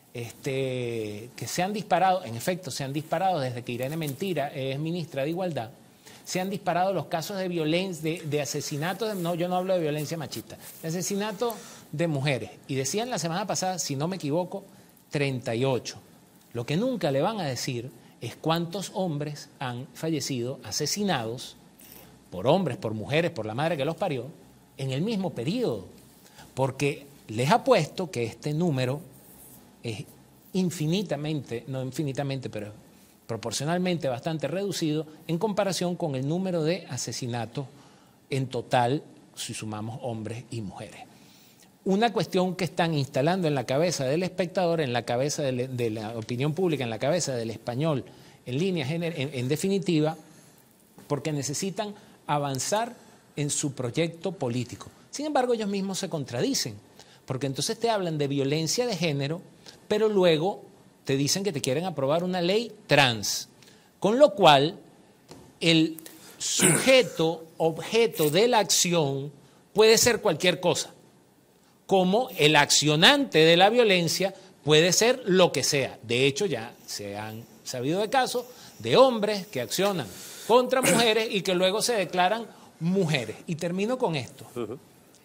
este, que se han disparado, en efecto, se han disparado desde que Irene Mentira es ministra de Igualdad, se han disparado los casos de violencia, de, de asesinatos, de, no, yo no hablo de violencia machista, de asesinato de mujeres. Y decían la semana pasada, si no me equivoco, treinta y ocho. Lo que nunca le van a decir es cuántos hombres han fallecido asesinados por hombres, por mujeres, por la madre que los parió, en el mismo periodo. Porque les apuesto que este número es infinitamente, no infinitamente, pero proporcionalmente bastante reducido en comparación con el número de asesinatos en total, si sumamos hombres y mujeres. Una cuestión que están instalando en la cabeza del espectador, en la cabeza de, de la opinión pública, en la cabeza del español, en línea, en, en definitiva, porque necesitan avanzar en su proyecto político. Sin embargo, ellos mismos se contradicen, porque entonces te hablan de violencia de género, pero luego te dicen que te quieren aprobar una ley trans, con lo cual el sujeto, objeto de la acción puede ser cualquier cosa, como el accionante de la violencia puede ser lo que sea. De hecho, ya se han sabido de casos de hombres que accionan contra mujeres y que luego se declaran mujeres. Y termino con esto. Uh-huh.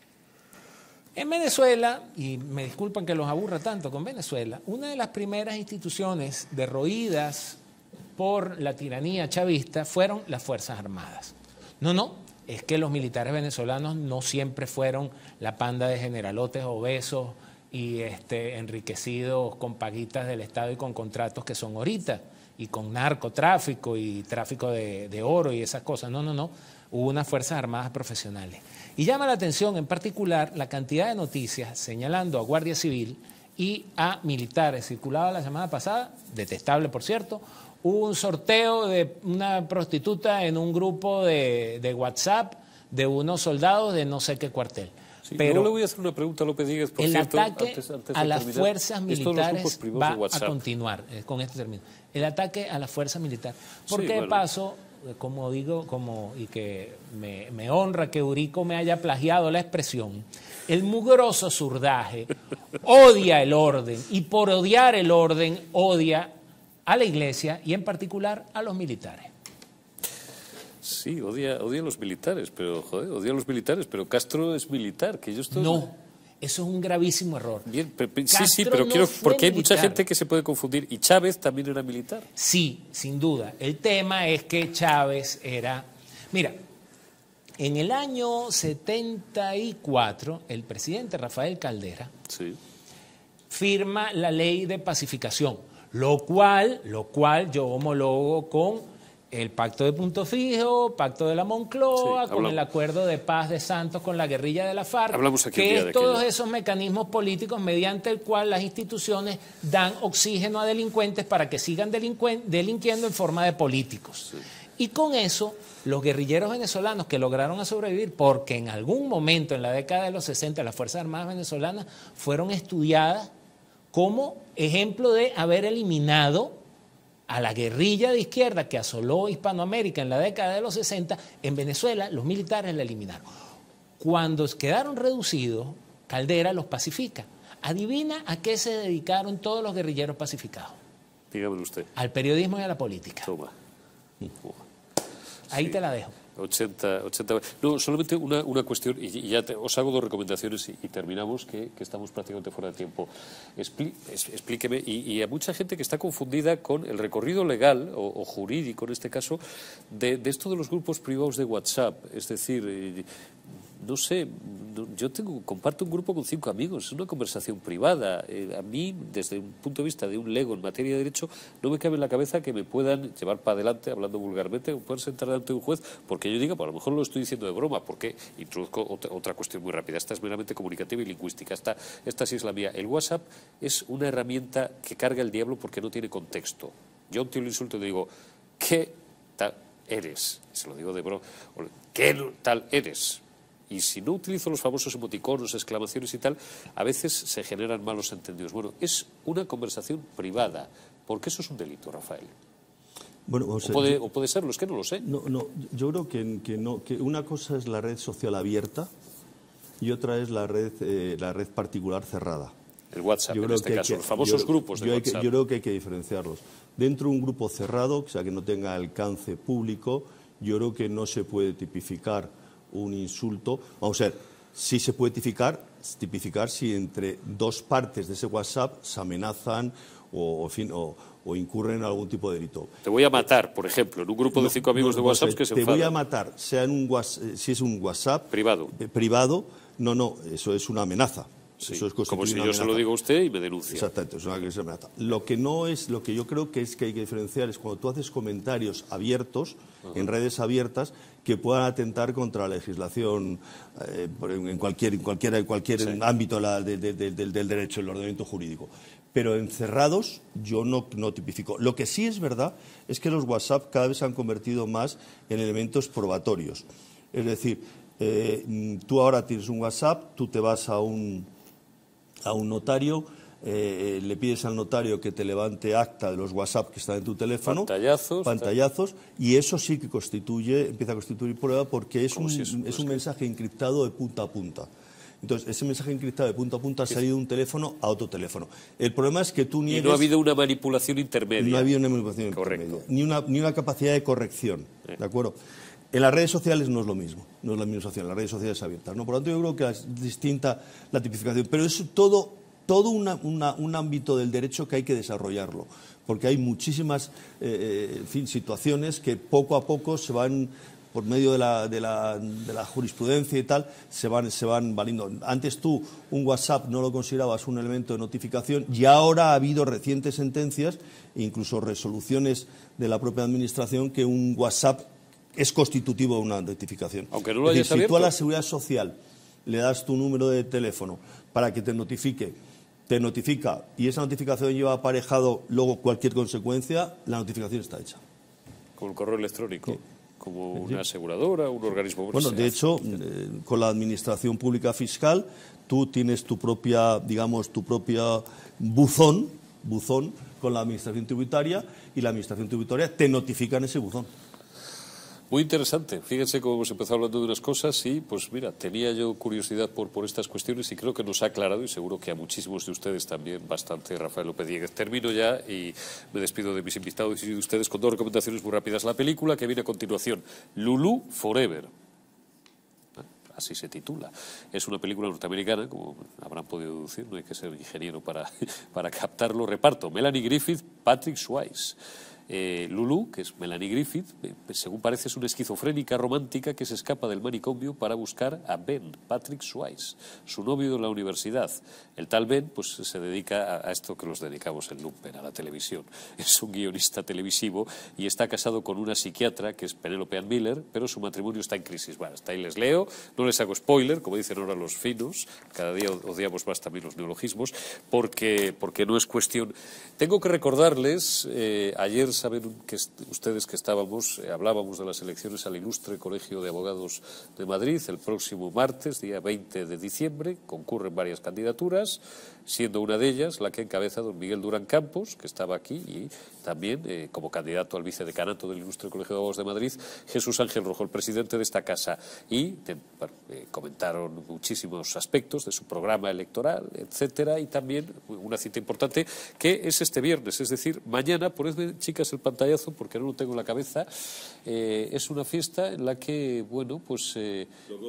En Venezuela, y me disculpan que los aburra tanto con Venezuela, una de las primeras instituciones derroídas por la tiranía chavista fueron las Fuerzas Armadas. No, no, es que los militares venezolanos no siempre fueron la panda de generalotes obesos y este, enriquecidos con paguitas del Estado y con contratos que son ahorita, y con narcotráfico y tráfico de, de oro y esas cosas. No, no, no. Hubo unas Fuerzas Armadas profesionales. Y llama la atención en particular la cantidad de noticias señalando a Guardia Civil y a militares. Circulaba la semana pasada, detestable por cierto, hubo un sorteo de una prostituta en un grupo de, de WhatsApp de unos soldados de no sé qué cuartel. Sí, pero luego le voy a hacer una pregunta a López Díguez, por el cierto, ataque antes, antes a de las terminar. fuerzas militares va a continuar, eh, con este término. El ataque a las fuerzas militares. Porque sí, bueno. de paso, como digo, como y que me, me honra que Eurico me haya plagiado la expresión, el mugroso surdaje odia el orden y por odiar el orden odia a la iglesia y en particular a los militares. Sí, odia, odia a los militares, pero joder, odia a los militares, pero Castro es militar, que ellos todos... No, eso es un gravísimo error. Bien, pero, sí, sí, pero no quiero, porque hay militar. Mucha gente que se puede confundir, y Chávez también era militar. Sí, sin duda. El tema es que Chávez era... Mira, en el año setenta y cuatro, el presidente Rafael Caldera sí. firma la ley de pacificación, lo cual, lo cual yo homologo con el pacto de Punto Fijo, pacto de la Moncloa, sí, con el acuerdo de paz de Santos con la guerrilla de la FARC, hablamos aquí que día es de todos aquello. esos mecanismos políticos mediante el cual las instituciones dan oxígeno a delincuentes para que sigan delinquiendo en forma de políticos. Sí. Y con eso, los guerrilleros venezolanos que lograron sobrevivir, porque en algún momento en la década de los sesenta las Fuerzas Armadas venezolanas fueron estudiadas como ejemplo de haber eliminado a la guerrilla de izquierda que asoló Hispanoamérica en la década de los sesenta, en Venezuela los militares la eliminaron. Cuando quedaron reducidos, Caldera los pacifica. Adivina a qué se dedicaron todos los guerrilleros pacificados. Dígamelo usted. Al periodismo y a la política. Toma. Ahí sí. te la dejo. ochenta, ochenta. No, solamente una, una cuestión, y ya te, os hago dos recomendaciones y, y terminamos, que, que estamos prácticamente fuera de tiempo. Expli, es, explíqueme, y, y a mucha gente que está confundida con el recorrido legal, o, o jurídico en este caso, de, de esto de los grupos privados de WhatsApp. Es decir, eh, no sé, no, yo tengo comparto un grupo con cinco amigos, es una conversación privada. Eh, a mí, desde un punto de vista de un lego en materia de derecho, no me cabe en la cabeza que me puedan llevar para adelante, hablando vulgarmente, o puedan sentar delante de un juez, porque yo diga, pues a lo mejor lo estoy diciendo de broma, porque introduzco otra, otra cuestión muy rápida. Esta es meramente comunicativa y lingüística. Esta, esta sí es la mía. El WhatsApp es una herramienta que carga el diablo porque no tiene contexto. Yo a un tío le insulto y le digo, ¿qué tal eres? Se lo digo de broma. ¿Qué tal eres? Y si no utilizo los famosos emoticonos, exclamaciones y tal, a veces se generan malos entendidos. Bueno, es una conversación privada, porque eso es un delito, Rafael. Bueno, o, sea, o, puede, yo, o puede serlo, es que no lo sé. No, no, yo creo que, que, no, que una cosa es la red social abierta y otra es la red, eh, la red particular cerrada. El WhatsApp, yo en creo este que caso, que, los famosos yo, grupos de yo WhatsApp. Que, yo creo que hay que diferenciarlos. Dentro de un grupo cerrado, o sea, que no tenga alcance público, yo creo que no se puede tipificar un insulto. Vamos a ver, sí se puede tipificar, tipificar si entre dos partes de ese WhatsApp se amenazan o, en fin, o, o incurren en algún tipo de delito. Te voy a matar, por ejemplo, en un grupo de cinco amigos no, de WhatsApp no, que se te enfadan. Te voy a matar, sea en un WhatsApp, si es un WhatsApp privado. Eh, privado, no, no, eso es una amenaza. Sí, eso es como si yo amenaza. se lo digo a usted y me denuncia. Exactamente, es una amenaza. Lo que no es, lo que yo creo que es que hay que diferenciar es cuando tú haces comentarios abiertos, uh-huh. en redes abiertas, que puedan atentar contra la legislación eh, en cualquier, en cualquier, en cualquier sí. ámbito la, de, de, de, del, del derecho, del ordenamiento jurídico. Pero encerrados yo no, no tipifico. Lo que sí es verdad es que los WhatsApp cada vez se han convertido más en elementos probatorios. Es decir, eh, tú ahora tienes un WhatsApp, tú te vas a un, a un notario, eh, le pides al notario que te levante acta de los WhatsApp que están en tu teléfono. Pantallazos. Pantallazos. Y eso sí que constituye, empieza a constituir prueba porque es un, Si es, es un mensaje encriptado de punta a punta. Entonces, ese mensaje encriptado de punta a punta ha salido de un teléfono a otro teléfono. El problema es que tú niegues... Y no ha habido una manipulación intermedia. No ha habido una manipulación Correcto. intermedia. Ni una, ni una capacidad de corrección. Eh. ¿De acuerdo? En las redes sociales no es lo mismo. No es la misma situación. Las redes sociales abiertas, ¿no? Por lo tanto, yo creo que es distinta la tipificación. Pero es todo, todo una, una, un ámbito del derecho que hay que desarrollarlo. Porque hay muchísimas eh, en fin, situaciones que poco a poco se van... por medio de la, de, la, de la jurisprudencia y tal, se van, se van valiendo. Antes tú un WhatsApp no lo considerabas un elemento de notificación y ahora ha habido recientes sentencias, incluso resoluciones de la propia Administración, que un WhatsApp es constitutivo de una notificación. Aunque no lo es hayas decir, si tú a abierto. la Seguridad Social le das tu número de teléfono para que te notifique, te notifica y esa notificación lleva aparejado luego cualquier consecuencia, la notificación está hecha. Con el correo electrónico. Sí. Como una aseguradora, un organismo... Bueno, de hecho, eh, con la Administración Pública Fiscal, tú tienes tu propia, digamos, tu propia buzón, buzón con la Administración Tributaria y la Administración Tributaria te notifica en ese buzón. Muy interesante. Fíjense cómo hemos empezado hablando de unas cosas y, pues mira, tenía yo curiosidad por, por estas cuestiones y creo que nos ha aclarado, y seguro que a muchísimos de ustedes también, bastante, Rafael López Dieguez. Termino ya y me despido de mis invitados y de ustedes con dos recomendaciones muy rápidas. La película que viene a continuación, Lulu Forever. Así se titula. Es una película norteamericana, como habrán podido deducir, no hay que ser ingeniero para, para captarlo. Reparto, Melanie Griffith, Patrick Swayze. Eh, Lulu, que es Melanie Griffith, eh, según parece es una esquizofrénica romántica que se escapa del manicomio para buscar a Ben, Patrick Swayze, su novio de la universidad. El tal Ben pues, se dedica a, a esto que los dedicamos en Lumpen, a la televisión. Es un guionista televisivo y está casado con una psiquiatra que es Penelope Ann Miller, pero su matrimonio está en crisis. Bueno, hasta ahí les leo, no les hago spoiler, como dicen ahora los finos, cada día odiamos más también los neologismos, porque, porque no es cuestión... Tengo que recordarles, eh, ayer saben que ustedes que estábamos, eh, hablábamos de las elecciones al Ilustre Colegio de Abogados de Madrid el próximo martes, día veinte de diciembre, concurren varias candidaturas, siendo una de ellas la que encabeza don Miguel Durán Campos, que estaba aquí, y también eh, como candidato al vicedecanato del Ilustre Colegio de Abogados de Madrid, Jesús Ángel Rojo, el presidente de esta casa. Y de, bueno, eh, comentaron muchísimos aspectos de su programa electoral, etcétera, y también una cita importante que es este viernes, es decir, mañana, ponedme, chicas, el pantallazo porque no lo tengo en la cabeza, eh, es una fiesta en la que, bueno, pues... Eh,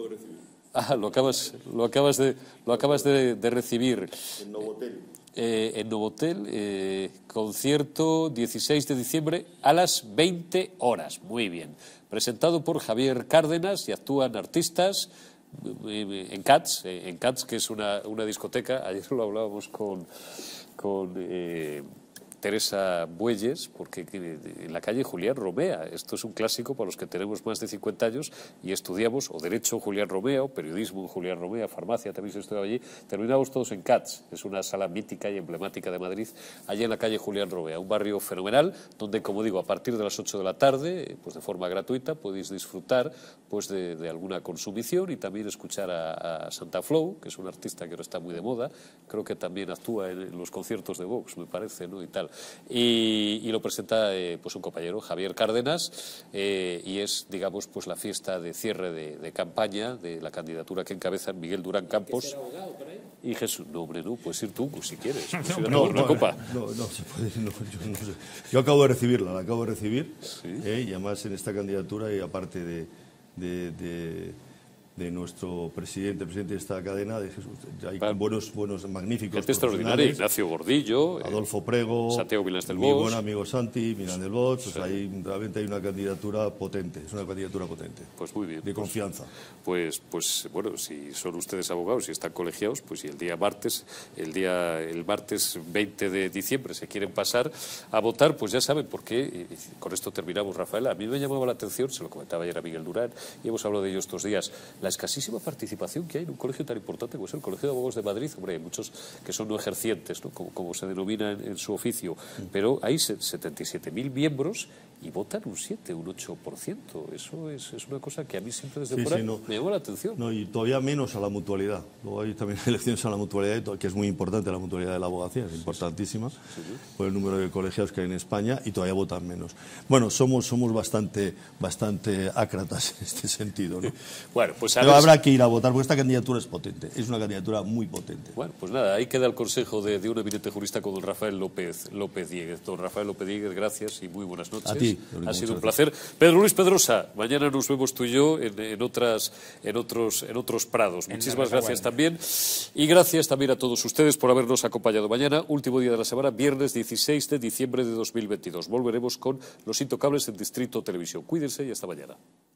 Ah, lo acabas, lo acabas de, lo acabas de, de recibir. En Novotel. Eh, en Novotel, eh, concierto dieciséis de diciembre a las veinte horas. Muy bien. Presentado por Javier Cárdenas y actúan artistas eh, en Cats, eh, en Cats, que es una, una discoteca. Ayer lo hablábamos con, con eh, Teresa Bueyes, porque en la calle Julián Romea, esto es un clásico para los que tenemos más de cincuenta años y estudiamos o Derecho Julián Romea, o Periodismo Julián Romea, Farmacia también se estudiaba allí, terminamos todos en Cats, es una sala mítica y emblemática de Madrid, allí en la calle Julián Romea, un barrio fenomenal, donde, como digo, a partir de las ocho de la tarde, pues de forma gratuita, podéis disfrutar pues de, de alguna consumición y también escuchar a, a Santa Flow, que es un artista que ahora está muy de moda, creo que también actúa en, en los conciertos de Vox, me parece, ¿no? Y tal. Y, y lo presenta eh, pues un compañero, Javier Cárdenas, eh, y es, digamos, pues la fiesta de cierre de, de campaña de la candidatura que encabezan Miguel Durán Campos y Jesús. No, hombre, no, puedes ir tú, pues, si quieres. Pues, no, no, no, una copa. No, no se puede, no, yo, no sé. Yo acabo de recibirla, la acabo de recibir, ¿Sí? eh, y además en esta candidatura, y aparte de, de, de, de nuestro presidente, presidente de esta cadena, de Jesús, hay Vale. buenos, buenos, magníficos Gente extraordinaria, Ignacio Gordillo, eh, Adolfo Prego, Santiago Milán del mi Bosch. buen amigo Santi, Milán del Bosch, Sí. o sea, hay, realmente hay una candidatura potente, es una candidatura potente, Pues muy bien. de pues, confianza. Pues, pues bueno, si son ustedes abogados y están colegiados, pues si el día martes, el día el martes veinte de diciembre se quieren pasar a votar, pues ya saben por qué. Y con esto terminamos, Rafael. A mí me llamaba la atención, se lo comentaba ayer a Miguel Durán y hemos hablado de ello estos días. la escasísima participación que hay en un colegio tan importante como es el Colegio de Abogados de Madrid. Hombre, hay muchos que son no ejercientes, ¿no? Como, como se denomina en, en su oficio, pero hay setenta y siete mil miembros y votan un siete, un ocho por ciento. Eso es, es una cosa que a mí siempre desde Sí, fuera sí, no. me llama la atención. No, y todavía menos a la mutualidad. Luego hay también elecciones a la mutualidad, que es muy importante, la mutualidad de la abogacía, es importantísima, sí, sí. por el número de colegiados que hay en España, y todavía votan menos. Bueno, somos, somos bastante, bastante ácratas en este sentido, ¿no? Bueno, pues a Pero ver... habrá que ir a votar, porque esta candidatura es potente, es una candidatura muy potente. Bueno, pues nada, ahí queda el consejo de, de un eminente jurista como don Rafael López, López Dieguez. Don Rafael López Dieguez, gracias y muy buenas noches. A ti, ha sido un placer. Pedro Luis Pedrosa, mañana nos vemos tú y yo en, en, otras, en, otros, en otros prados. En Muchísimas gracias también. Y gracias también a todos ustedes por habernos acompañado. Mañana, último día de la semana, viernes dieciséis de diciembre de dos mil veintidós. Volveremos con Los Intocables en Distrito Televisión. Cuídense y hasta mañana.